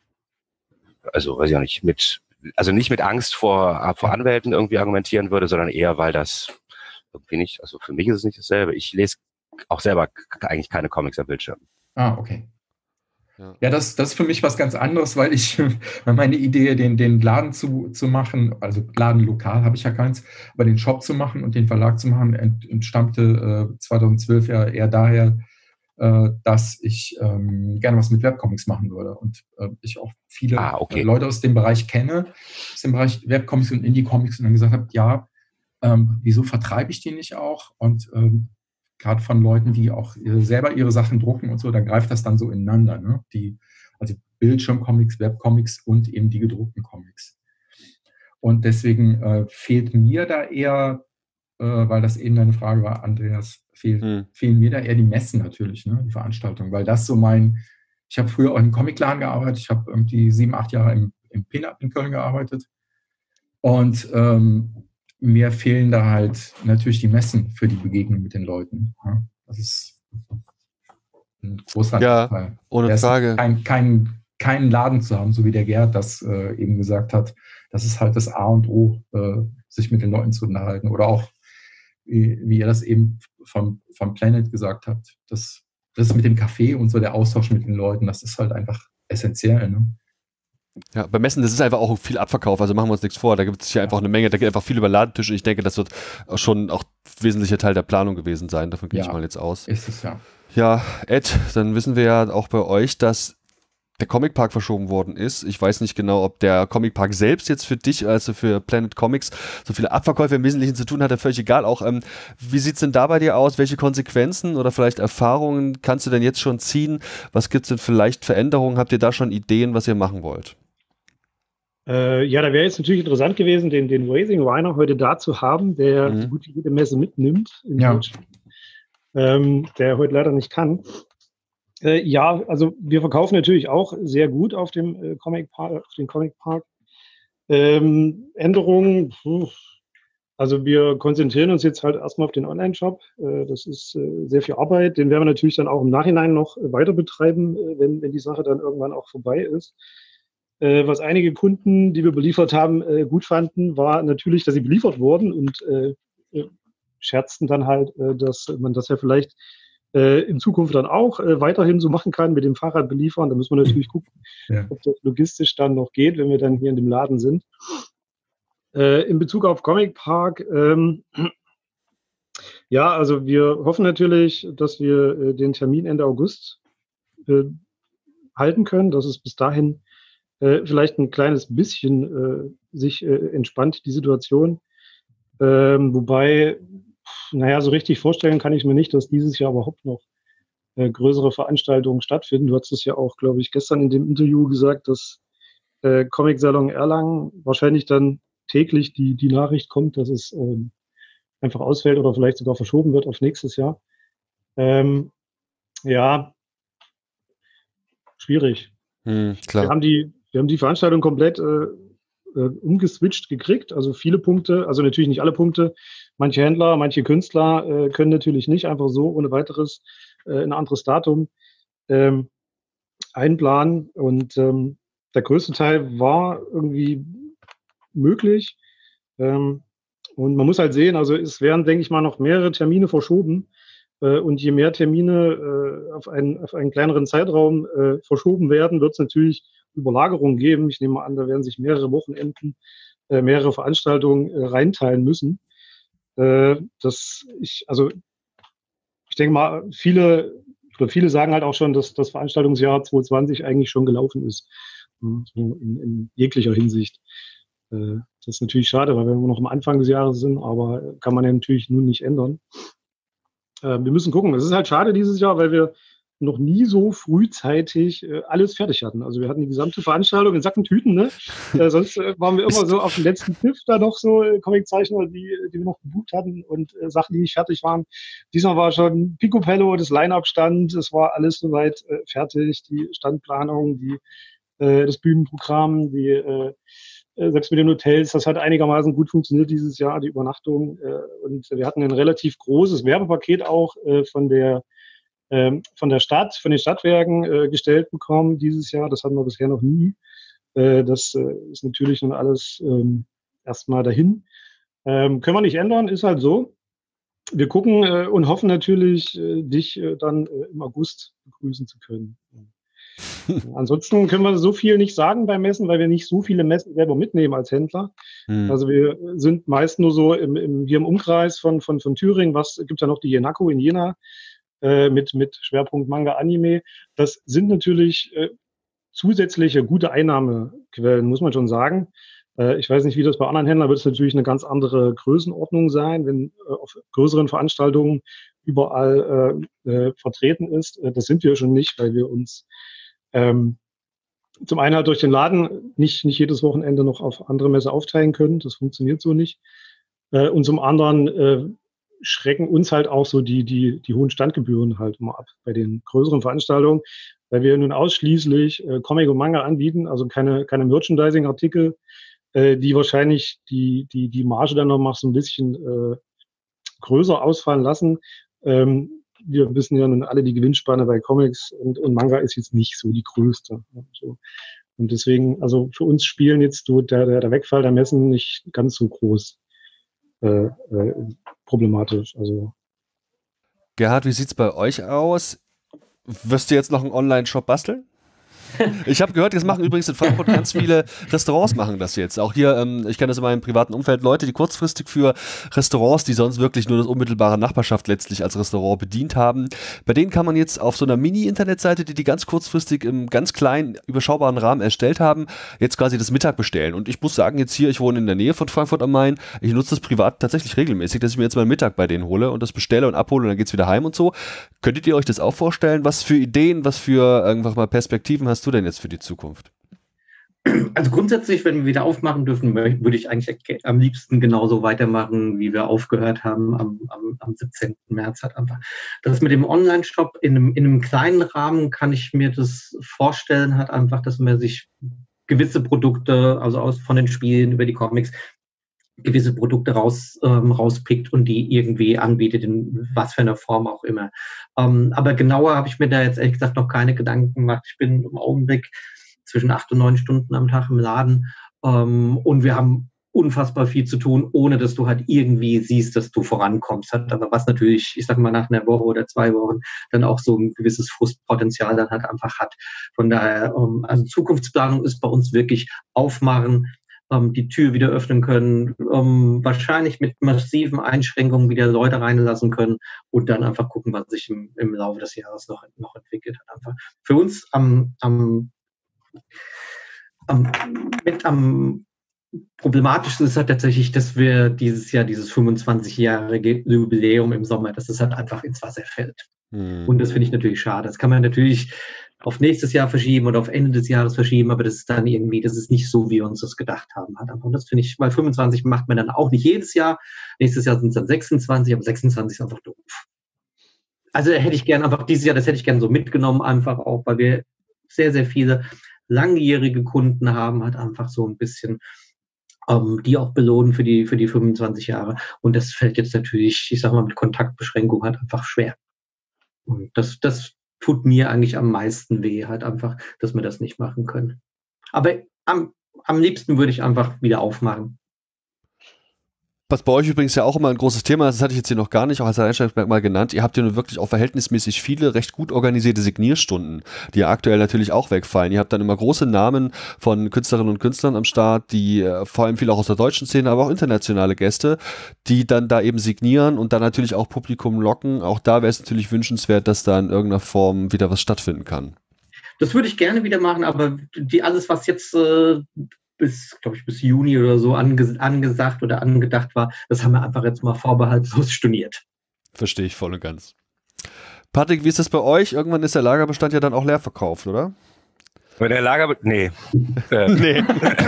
also weiß ich auch nicht, mit, also nicht mit Angst vor, vor Anwälten irgendwie argumentieren würde, sondern eher, weil das irgendwie nicht, also für mich ist es nicht dasselbe. Ich lese auch selber eigentlich keine Comics am Bildschirm. Ah, okay. Ja, das, das ist für mich was ganz anderes, weil ich, meine Idee, den, den Laden zu, zu machen, also Ladenlokal habe ich ja keins, aber den Shop zu machen und den Verlag zu machen, entstammte äh, zweitausendzwölf ja eher daher, äh, dass ich ähm, gerne was mit Webcomics machen würde und äh, ich auch viele ah, okay. äh, Leute aus dem Bereich kenne, aus dem Bereich Webcomics und Indie-Comics und dann gesagt habe, ja, ähm, wieso vertreibe ich die nicht auch? Und ähm, gerade von Leuten, die auch selber ihre Sachen drucken und so, da greift das dann so ineinander, ne? Die, also Bildschirmcomics, Webcomics und eben die gedruckten Comics. Und deswegen äh, fehlt mir da eher, äh, weil das eben deine Frage war, Andreas, fehlt, hm. fehlen mir da eher die Messen natürlich, ne? Die Veranstaltungen, weil das so mein, ich habe früher auch im Comicladen gearbeitet, ich habe irgendwie sieben, acht Jahre im, im Pin-Up in Köln gearbeitet und ähm, mir fehlen da halt natürlich die Messen für die Begegnung mit den Leuten. Ja, das ist ein großer ja, Teil. Ohne das Frage. Kein, kein, keinen Laden zu haben, so wie der Gerd das äh, eben gesagt hat. Das ist halt das A und O, äh, sich mit den Leuten zu unterhalten. Oder auch, wie, wie ihr das eben vom, vom Planet gesagt habt, das, das mit dem Café und so der Austausch mit den Leuten, das ist halt einfach essentiell, ne? Ja, beim Messen, das ist einfach auch viel Abverkauf, also machen wir uns nichts vor, da gibt es hier einfach eine Menge, da geht einfach viel über Ladentische, ich denke, das wird schon auch ein wesentlicher Teil der Planung gewesen sein, davon gehe ja, ich mal jetzt aus. Ist es ja. Ja, Ed, dann wissen wir ja auch bei euch, dass der Comicpark verschoben worden ist. Ich weiß nicht genau, ob der Comicpark selbst jetzt für dich, also für Planet Comics, so viele Abverkäufe im Wesentlichen zu tun hat, völlig egal. Auch ähm, wie sieht es denn da bei dir aus? Welche Konsequenzen oder vielleicht Erfahrungen kannst du denn jetzt schon ziehen? Was gibt es denn vielleicht Veränderungen? Habt ihr da schon Ideen, was ihr machen wollt? Äh, ja, da wäre jetzt natürlich interessant gewesen, den, den Raising Rhino heute da zu haben, der mhm. so gut wie jede Messe mitnimmt in ja. Deutschland, ähm, der heute leider nicht kann. Äh, ja, also wir verkaufen natürlich auch sehr gut auf dem äh, Comic Park, auf den Comic Park. Ähm, Änderungen, pf, also wir konzentrieren uns jetzt halt erstmal auf den Online-Shop. Äh, das ist äh, sehr viel Arbeit. Den werden wir natürlich dann auch im Nachhinein noch äh, weiter betreiben, äh, wenn, wenn die Sache dann irgendwann auch vorbei ist. Äh, was einige Kunden, die wir beliefert haben, äh, gut fanden, war natürlich, dass sie beliefert wurden und äh, äh, scherzten dann halt, äh, dass man das ja vielleicht äh, in Zukunft dann auch äh, weiterhin so machen kann mit dem Fahrrad beliefern. Da müssen wir natürlich gucken, ja. ob das logistisch dann noch geht, wenn wir dann hier in dem Laden sind. Äh, in Bezug auf Comic Park, ähm, ja, also wir hoffen natürlich, dass wir äh, den Termin Ende August äh, halten können, dass es bis dahin äh, vielleicht ein kleines bisschen äh, sich äh, entspannt, die Situation. Ähm, wobei, naja, so richtig vorstellen kann ich mir nicht, dass dieses Jahr überhaupt noch äh, größere Veranstaltungen stattfinden. Du hast es ja auch, glaube ich, gestern in dem Interview gesagt, dass äh, Comic-Salon Erlangen wahrscheinlich dann täglich die, die Nachricht kommt, dass es ähm, einfach ausfällt oder vielleicht sogar verschoben wird auf nächstes Jahr. Ähm, ja, schwierig. Hm, klar. Wir haben die, wir haben die Veranstaltung komplett äh, äh, umgeswitcht gekriegt, also viele Punkte, also natürlich nicht alle Punkte. Manche Händler, manche Künstler äh, können natürlich nicht einfach so ohne weiteres äh, ein anderes Datum ähm, einplanen. Und ähm, der größte Teil war irgendwie möglich. Ähm, und man muss halt sehen, also es werden, denke ich mal, noch mehrere Termine verschoben. Äh, und je mehr Termine äh, auf, einen, auf einen kleineren Zeitraum äh, verschoben werden, wird es natürlich Überlagerung geben. Ich nehme an, da werden sich mehrere Wochenenden, äh, mehrere Veranstaltungen äh, reinteilen müssen. Äh, dass ich, also ich denke mal, viele oder viele sagen halt auch schon, dass das Veranstaltungsjahr zwanzig zwanzig eigentlich schon gelaufen ist, in, in jeglicher Hinsicht. Äh, das ist natürlich schade, weil wir immer noch am Anfang des Jahres sind, aber kann man ja natürlich nun nicht ändern. Äh, wir müssen gucken. Es ist halt schade dieses Jahr, weil wir noch nie so frühzeitig äh, alles fertig hatten. Also wir hatten die gesamte Veranstaltung in Sack und Tüten, ne? Äh, sonst äh, waren wir immer so auf den letzten Pfiff da noch so äh, Comiczeichner, die, die wir noch gebucht hatten und äh, Sachen, die nicht fertig waren. Diesmal war schon Picobello, das Line-Up stand, es war alles soweit äh, fertig, die Standplanung, die, äh, das Bühnenprogramm, die äh, selbst mit den Hotels, das hat einigermaßen gut funktioniert dieses Jahr, die Übernachtung. Äh, und wir hatten ein relativ großes Werbepaket auch äh, von der von der Stadt, von den Stadtwerken äh, gestellt bekommen dieses Jahr. Das hatten wir bisher noch nie. Äh, das äh, ist natürlich nun alles ähm, erstmal dahin. Ähm, können wir nicht ändern, ist halt so. Wir gucken äh, und hoffen natürlich, äh, dich äh, dann äh, im August begrüßen zu können. Ansonsten können wir so viel nicht sagen beim Messen, weil wir nicht so viele Messen selber mitnehmen als Händler. Hm. Also wir sind meist nur so im, im, hier im Umkreis von, von, von Thüringen. Was gibt ja noch die Jenako in Jena? Mit, mit Schwerpunkt Manga, Anime. Das sind natürlich äh, zusätzliche gute Einnahmequellen, muss man schon sagen. Äh, ich weiß nicht, wie das bei anderen Händlern wird es natürlich eine ganz andere Größenordnung sein, wenn äh, auf größeren Veranstaltungen überall äh, äh, vertreten ist. Äh, das sind wir schon nicht, weil wir uns ähm, zum einen halt durch den Laden nicht, nicht jedes Wochenende noch auf andere Messe aufteilen können. Das funktioniert so nicht. Äh, und zum anderen äh, schrecken uns halt auch so die, die, die hohen Standgebühren halt immer ab bei den größeren Veranstaltungen, weil wir nun ausschließlich äh, Comic und Manga anbieten, also keine, keine Merchandising-Artikel, äh, die wahrscheinlich die, die, die Marge dann noch mal so ein bisschen äh, größer ausfallen lassen. Ähm, wir wissen ja nun alle, die Gewinnspanne bei Comics und, und Manga ist jetzt nicht so die größte. So. Und deswegen, also für uns spielen jetzt so der, der, der Wegfall der Messen nicht ganz so groß. Äh, äh, problematisch. Also. Gerhard, wie sieht's bei euch aus? Wirst du jetzt noch einen Online-Shop basteln? Ich habe gehört, das machen übrigens in Frankfurt ganz viele Restaurants machen das jetzt. Auch hier, ähm, ich kenne das in meinem privaten Umfeld, Leute, die kurzfristig für Restaurants, die sonst wirklich nur das unmittelbare Nachbarschaft letztlich als Restaurant bedient haben, bei denen kann man jetzt auf so einer Mini-Internetseite, die die ganz kurzfristig im ganz kleinen, überschaubaren Rahmen erstellt haben, jetzt quasi das Mittag bestellen. Und ich muss sagen, jetzt hier, ich wohne in der Nähe von Frankfurt am Main, ich nutze das privat tatsächlich regelmäßig, dass ich mir jetzt mal Mittag bei denen hole und das bestelle und abhole und dann geht's wieder heim und so. Könntet ihr euch das auch vorstellen? Was für Ideen, was für irgendwann mal Perspektiven hast du denn jetzt für die Zukunft? Also grundsätzlich, wenn wir wieder aufmachen dürfen, würde ich eigentlich am liebsten genauso weitermachen, wie wir aufgehört haben am, am, am siebzehnten März. Halt einfach. Das mit dem Online-Shop in einem, in einem kleinen Rahmen kann ich mir das vorstellen, hat einfach, dass man sich gewisse Produkte, also aus von den Spielen über die Comics, gewisse Produkte raus, ähm, rauspickt und die irgendwie anbietet, in was für einer Form auch immer. Ähm, aber genauer habe ich mir da jetzt ehrlich gesagt noch keine Gedanken gemacht. Ich bin im Augenblick zwischen acht und neun Stunden am Tag im Laden ähm, und wir haben unfassbar viel zu tun, ohne dass du halt irgendwie siehst, dass du vorankommst. Aber was natürlich, ich sag mal, nach einer Woche oder zwei Wochen dann auch so ein gewisses Frustpotenzial dann halt einfach hat. Von daher, ähm, also Zukunftsplanung ist bei uns wirklich aufmachen, die Tür wieder öffnen können, um, wahrscheinlich mit massiven Einschränkungen wieder Leute reinlassen können und dann einfach gucken, was sich im, im Laufe des Jahres noch, noch entwickelt hat. Einfach. Für uns am, am, am, mit am problematischsten ist halt tatsächlich, dass wir dieses Jahr, dieses fünfundzwanzigjährige Jubiläum im Sommer, dass es halt einfach ins Wasser fällt. Mhm. Und das finde ich natürlich schade. Das kann man natürlich auf nächstes Jahr verschieben oder auf Ende des Jahres verschieben, aber das ist dann irgendwie, das ist nicht so, wie wir uns das gedacht haben. Und das finde ich, weil fünfundzwanzig macht man dann auch nicht jedes Jahr. Nächstes Jahr sind es dann sechsundzwanzig, aber sechsundzwanzig ist einfach doof. Also hätte ich gern einfach dieses Jahr, das hätte ich gern so mitgenommen, einfach auch, weil wir sehr, sehr viele langjährige Kunden haben, halt einfach so ein bisschen, ähm, die auch belohnen für die, für die fünfundzwanzig Jahre. Und das fällt jetzt natürlich, ich sag mal, mit Kontaktbeschränkung halt einfach schwer. Und das, das tut mir eigentlich am meisten weh, halt einfach, dass wir das nicht machen können. Aber am, am liebsten würde ich einfach wieder aufmachen. Was bei euch übrigens ja auch immer ein großes Thema ist, das hatte ich jetzt hier noch gar nicht, auch als Alleinstellungsmerkmal genannt, ihr habt ja nun wirklich auch verhältnismäßig viele, recht gut organisierte Signierstunden, die ja aktuell natürlich auch wegfallen. Ihr habt dann immer große Namen von Künstlerinnen und Künstlern am Start, die äh, vor allem viel auch aus der deutschen Szene, aber auch internationale Gäste, die dann da eben signieren und dann natürlich auch Publikum locken. Auch da wäre es natürlich wünschenswert, dass da in irgendeiner Form wieder was stattfinden kann. Das würde ich gerne wieder machen, aber die alles, was jetzt äh, bis, glaube ich, bis Juni oder so ange angesagt oder angedacht war, das haben wir einfach jetzt mal vorbehaltlos storniert. Verstehe ich voll und ganz. Patrick, wie ist das bei euch? Irgendwann ist der Lagerbestand ja dann auch leer verkauft, oder? Der Lager... Nee. nee. nee,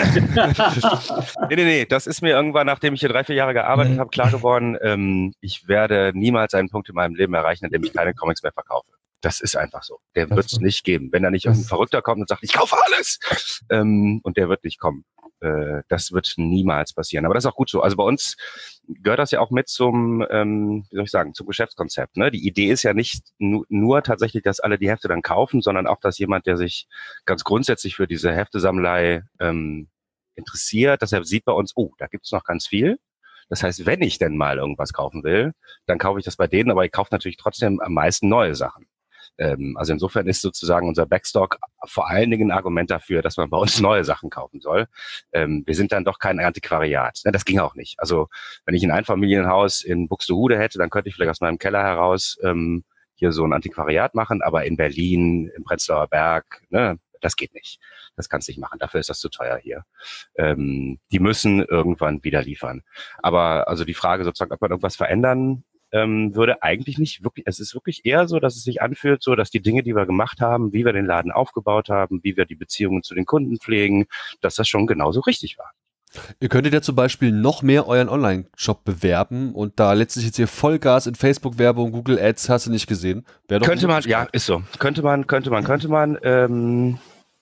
nee, nee. Das ist mir irgendwann, nachdem ich hier drei, vier Jahre gearbeitet habe, klar geworden, ähm, ich werde niemals einen Punkt in meinem Leben erreichen, in dem ich keine Comics mehr verkaufe. Das ist einfach so. Der wird es nicht geben. Wenn da nicht irgendein Verrückter kommt und sagt, ich kaufe alles, ähm, und der wird nicht kommen. Äh, das wird niemals passieren. Aber das ist auch gut so. Also bei uns gehört das ja auch mit zum, ähm, wie soll ich sagen, zum Geschäftskonzept. Ne? Die Idee ist ja nicht nu nur tatsächlich, dass alle die Hefte dann kaufen, sondern auch, dass jemand, der sich ganz grundsätzlich für diese Heftesammlei ähm, interessiert, dass er sieht bei uns, oh, da gibt's noch ganz viel. Das heißt, wenn ich denn mal irgendwas kaufen will, dann kaufe ich das bei denen, aber ich kaufe natürlich trotzdem am meisten neue Sachen. Also insofern ist sozusagen unser Backstock vor allen Dingen ein Argument dafür, dass man bei uns neue Sachen kaufen soll. Wir sind dann doch kein Antiquariat. Das ging auch nicht. Also wenn ich ein Einfamilienhaus in Buxtehude hätte, dann könnte ich vielleicht aus meinem Keller heraus hier so ein Antiquariat machen, aber in Berlin, im Prenzlauer Berg, ne, das geht nicht. Das kannst du nicht machen. Dafür ist das zu teuer hier. Ähm, die müssen irgendwann wieder liefern. Aber also die Frage sozusagen, ob man irgendwas verändern ähm, würde, eigentlich nicht wirklich. Es ist wirklich eher so, dass es sich anfühlt, so dass die Dinge, die wir gemacht haben, wie wir den Laden aufgebaut haben, wie wir die Beziehungen zu den Kunden pflegen, dass das schon genauso richtig war. Ihr könntet ja zum Beispiel noch mehr euren Online-Shop bewerben und da letztlich jetzt hier Vollgas in Facebook-Werbung, Google Ads, hast du nicht gesehen? Wäre doch könnte man, ja, ist so. Könnte man, könnte man, könnte man. Ähm,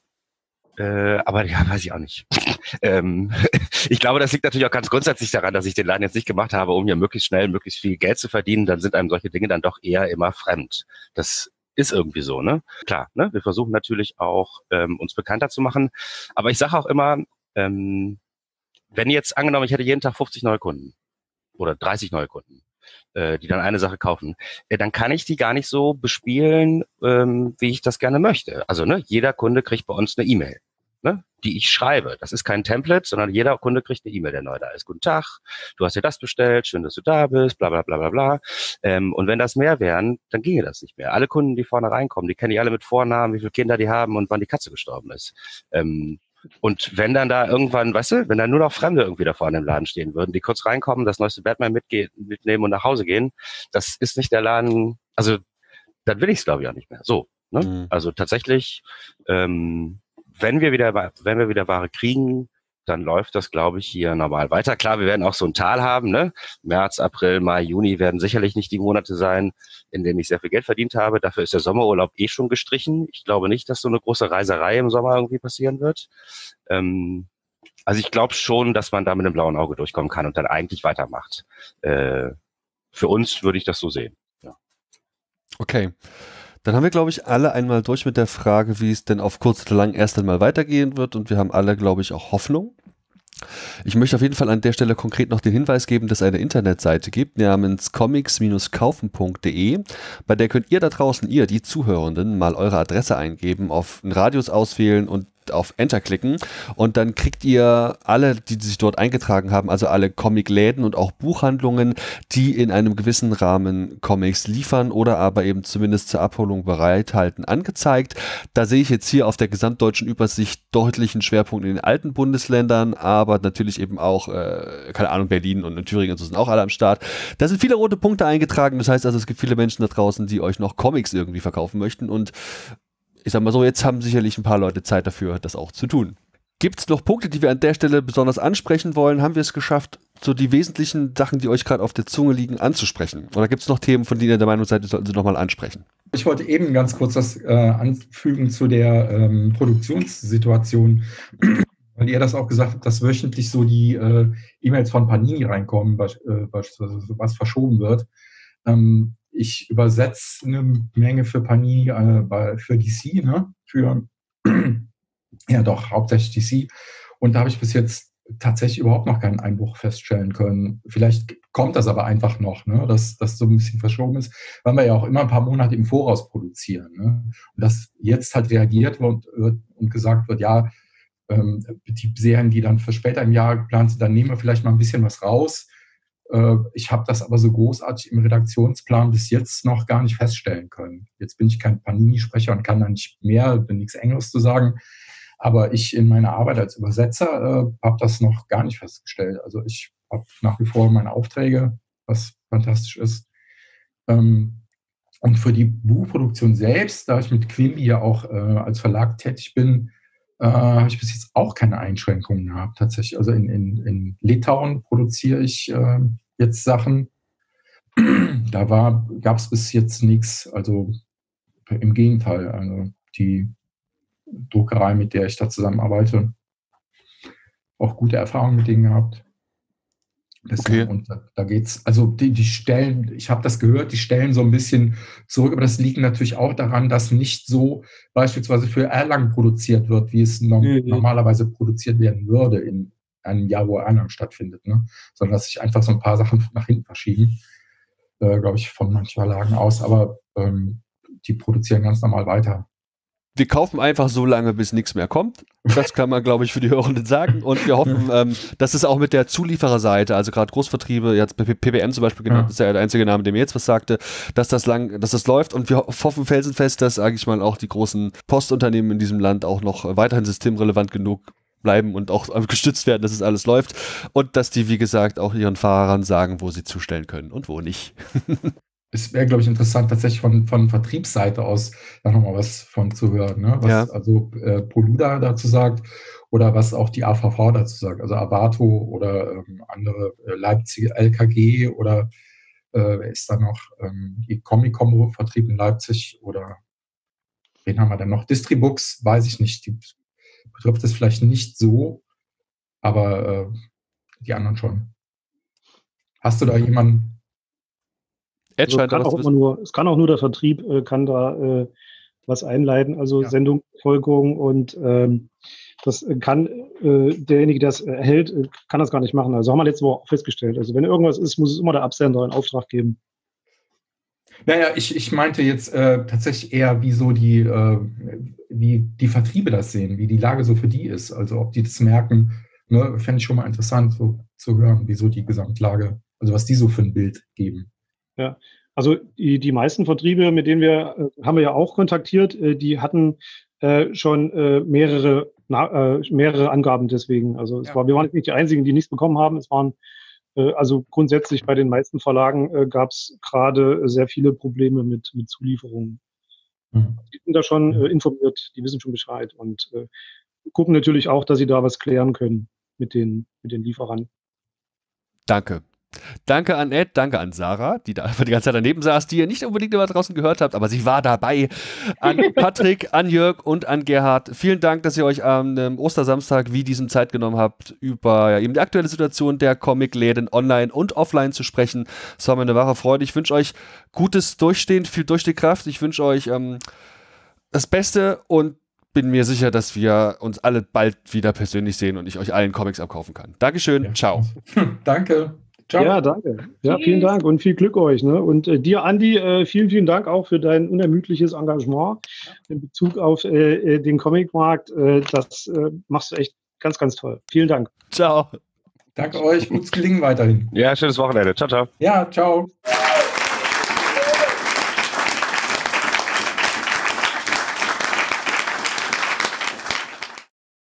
äh, aber ja, weiß ich auch nicht. ähm, ich glaube, das liegt natürlich auch ganz grundsätzlich daran, dass ich den Laden jetzt nicht gemacht habe, um hier möglichst schnell, möglichst viel Geld zu verdienen. Dann sind einem solche Dinge dann doch eher immer fremd. Das ist irgendwie so, ne? Klar, ne? Wir versuchen natürlich auch, ähm, uns bekannter zu machen. Aber ich sage auch immer, ähm, wenn jetzt angenommen, ich hätte jeden Tag fünfzig neue Kunden oder dreißig neue Kunden, äh, die dann eine Sache kaufen, äh, dann kann ich die gar nicht so bespielen, ähm, wie ich das gerne möchte. Also ne, jeder Kunde kriegt bei uns eine E-Mail, ne, die ich schreibe. Das ist kein Template, sondern jeder Kunde kriegt eine E-Mail, der neu da ist. Guten Tag, du hast dir das bestellt, schön, dass du da bist, bla bla bla bla bla. Ähm, und wenn das mehr wären, dann ginge das nicht mehr. Alle Kunden, die vorne reinkommen, die kenne ich alle mit Vornamen, wie viele Kinder die haben und wann die Katze gestorben ist. Ähm, Und wenn dann da irgendwann, weißt du, wenn da nur noch Fremde irgendwie da vorne im Laden stehen würden, die kurz reinkommen, das neueste Batman mitnehmen und nach Hause gehen, das ist nicht der Laden, also dann will ich es glaube ich auch nicht mehr. So, ne? Mhm. Also tatsächlich, ähm, wenn wir wieder, wenn wir wieder Ware kriegen, dann läuft das, glaube ich, hier normal weiter. Klar, wir werden auch so ein Tal haben, ne? März, April, Mai, Juni werden sicherlich nicht die Monate sein, in denen ich sehr viel Geld verdient habe. Dafür ist der Sommerurlaub eh schon gestrichen. Ich glaube nicht, dass so eine große Reiserei im Sommer irgendwie passieren wird. Ähm, also ich glaube schon, dass man da mit einem blauen Auge durchkommen kann und dann eigentlich weitermacht. Äh, für uns würde ich das so sehen. Ja. Okay. Dann haben wir, glaube ich, alle einmal durch mit der Frage, wie es denn auf kurz oder lang erst einmal weitergehen wird. Und wir haben alle, glaube ich, auch Hoffnung. Ich möchte auf jeden Fall an der Stelle konkret noch den Hinweis geben, dass es eine Internetseite gibt namens comics kaufen punkt de. Bei der könnt ihr da draußen, ihr, die Zuhörenden, mal eure Adresse eingeben, auf einen Radius auswählen und auf Enter klicken und dann kriegt ihr alle, die sich dort eingetragen haben, also alle Comicläden und auch Buchhandlungen, die in einem gewissen Rahmen Comics liefern oder aber eben zumindest zur Abholung bereithalten, angezeigt. Da sehe ich jetzt hier auf der gesamtdeutschen Übersicht deutlichen Schwerpunkt in den alten Bundesländern, aber natürlich eben auch, äh, keine Ahnung, Berlin und Thüringen und so sind auch alle am Start. Da sind viele rote Punkte eingetragen, das heißt also, es gibt viele Menschen da draußen, die euch noch Comics irgendwie verkaufen möchten und ich sag mal so, jetzt haben sicherlich ein paar Leute Zeit dafür, das auch zu tun. Gibt es noch Punkte, die wir an der Stelle besonders ansprechen wollen? Haben wir es geschafft, so die wesentlichen Sachen, die euch gerade auf der Zunge liegen, anzusprechen? Oder gibt es noch Themen, von denen ihr der Meinung seid, wir sollten sie nochmal ansprechen? Ich wollte eben ganz kurz das äh, anfügen zu der ähm, Produktionssituation, weil ihr das auch gesagt habt, dass wöchentlich so die äh, E-Mails von Panini reinkommen, beispielsweise was verschoben wird. Ähm, Ich übersetze eine Menge für Panini, äh, bei, für D C, ne? Für, ja doch, hauptsächlich D C. Und da habe ich bis jetzt tatsächlich überhaupt noch keinen Einbruch feststellen können. Vielleicht kommt das aber einfach noch, ne, dass das so ein bisschen verschoben ist, weil wir ja auch immer ein paar Monate im Voraus produzieren. Ne? Und dass jetzt halt reagiert wird und, und gesagt wird, ja, ähm, die Serien, die dann für später im Jahr geplant sind, dann nehmen wir vielleicht mal ein bisschen was raus. Äh, ich habe das aber so großartig im Redaktionsplan bis jetzt noch gar nicht feststellen können. Jetzt bin ich kein Panini-Sprecher und kann da nicht mehr, bin nichts Enges zu sagen. Aber ich in meiner Arbeit als Übersetzer äh, habe das noch gar nicht festgestellt. Also ich habe nach wie vor meine Aufträge, was fantastisch ist. Ähm, und für die Buchproduktion selbst, da ich mit Quimby ja auch äh, als Verlag tätig bin, äh, habe ich bis jetzt auch keine Einschränkungen gehabt tatsächlich. Also in, in, in Litauen produziere ich äh, jetzt Sachen. Da gab es bis jetzt nichts. Also im Gegenteil, also die Druckerei, mit der ich da zusammenarbeite, auch gute Erfahrungen mit denen gehabt. Okay. Und da, da geht's, also die, die stellen, ich habe das gehört, die stellen so ein bisschen zurück, aber das liegt natürlich auch daran, dass nicht so beispielsweise für Erlangen produziert wird, wie es no mhm. normalerweise produziert werden würde in einem Jahr, wo Erlangen stattfindet, ne? Sondern dass sich einfach so ein paar Sachen nach hinten verschieben, äh, glaube ich, von manchen Verlagen aus, aber ähm, die produzieren ganz normal weiter. Wir kaufen einfach so lange, bis nichts mehr kommt. Das kann man, glaube ich, für die Hörenden sagen. Und wir hoffen, ähm, dass es auch mit der Zuliefererseite, also gerade Großvertriebe, jetzt P B M zum Beispiel genannt, ja. ist ja der einzige Name, der mir jetzt was sagte, dass das lang, dass das läuft. Und wir hoffen felsenfest, dass, sage ich mal, auch die großen Postunternehmen in diesem Land auch noch weiterhin systemrelevant genug bleiben und auch gestützt werden, dass es alles läuft. Und dass die, wie gesagt, auch ihren Fahrern sagen, wo sie zustellen können und wo nicht. Es wäre, glaube ich, interessant, tatsächlich von, von Vertriebsseite aus da nochmal was von zu hören, ne? Was ja. also äh, Poluda dazu sagt oder was auch die A V V dazu sagt, also Avato oder ähm, andere äh, Leipzig L K G oder äh, wer ist da noch? Ähm, die Comic-Combo Vertrieb in Leipzig oder wen haben wir denn noch? Distribux, weiß ich nicht, die betrifft es vielleicht nicht so, aber äh, die anderen schon. Hast du da jemanden? Also es, kann auch immer nur, es kann auch nur der Vertrieb, äh, kann da äh, was einleiten, also ja. Sendungsverfolgung und ähm, das kann äh, derjenige, der es erhält, äh, kann das gar nicht machen. Also haben wir letzte Woche auch festgestellt. Also wenn irgendwas ist, muss es immer der Absender einen Auftrag geben. Naja, ich, ich meinte jetzt äh, tatsächlich eher, wie so die, äh, wie die Vertriebe das sehen, wie die Lage so für die ist. Also ob die das merken, ne, fände ich schon mal interessant so zu hören, wieso die Gesamtlage, also was die so für ein Bild geben. Ja, also die, die meisten Vertriebe, mit denen wir, äh, haben wir ja auch kontaktiert, äh, die hatten äh, schon äh, mehrere, na, äh, mehrere Angaben deswegen. Also es ja. war, wir waren nicht die Einzigen, die nichts bekommen haben. Es waren, äh, also grundsätzlich bei den meisten Verlagen äh, gab es gerade sehr viele Probleme mit, mit Zulieferungen. Mhm. Die sind da schon äh, informiert, die wissen schon Bescheid und äh, gucken natürlich auch, dass sie da was klären können mit den, mit den Lieferanten. Danke. Danke an Ed, danke an Sarah, die da einfach die ganze Zeit daneben saß, die ihr nicht unbedingt immer draußen gehört habt, aber sie war dabei. An Patrick, an Jörg und an Gerhard. Vielen Dank, dass ihr euch am ähm, Ostersamstag wie diesem Zeit genommen habt, über ja, eben die aktuelle Situation der Comicläden online und offline zu sprechen. Es war mir eine wahre Freude. Ich wünsche euch gutes Durchstehen, viel Durchstehkraft. Ich wünsche euch ähm, das Beste und bin mir sicher, dass wir uns alle bald wieder persönlich sehen und ich euch allen Comics abkaufen kann. Dankeschön, ja. Ciao. Danke. Ciao. Ja, danke. Ja, vielen Dank und viel Glück euch. Ne? Und äh, dir, Andi, äh, vielen, vielen Dank auch für dein unermüdliches Engagement in Bezug auf äh, den Comicmarkt. Äh, das äh, machst du echt ganz, ganz toll. Vielen Dank. Ciao. Danke euch. Gutes Gelingen weiterhin. Ja, schönes Wochenende. Ciao, ciao. Ja, ciao.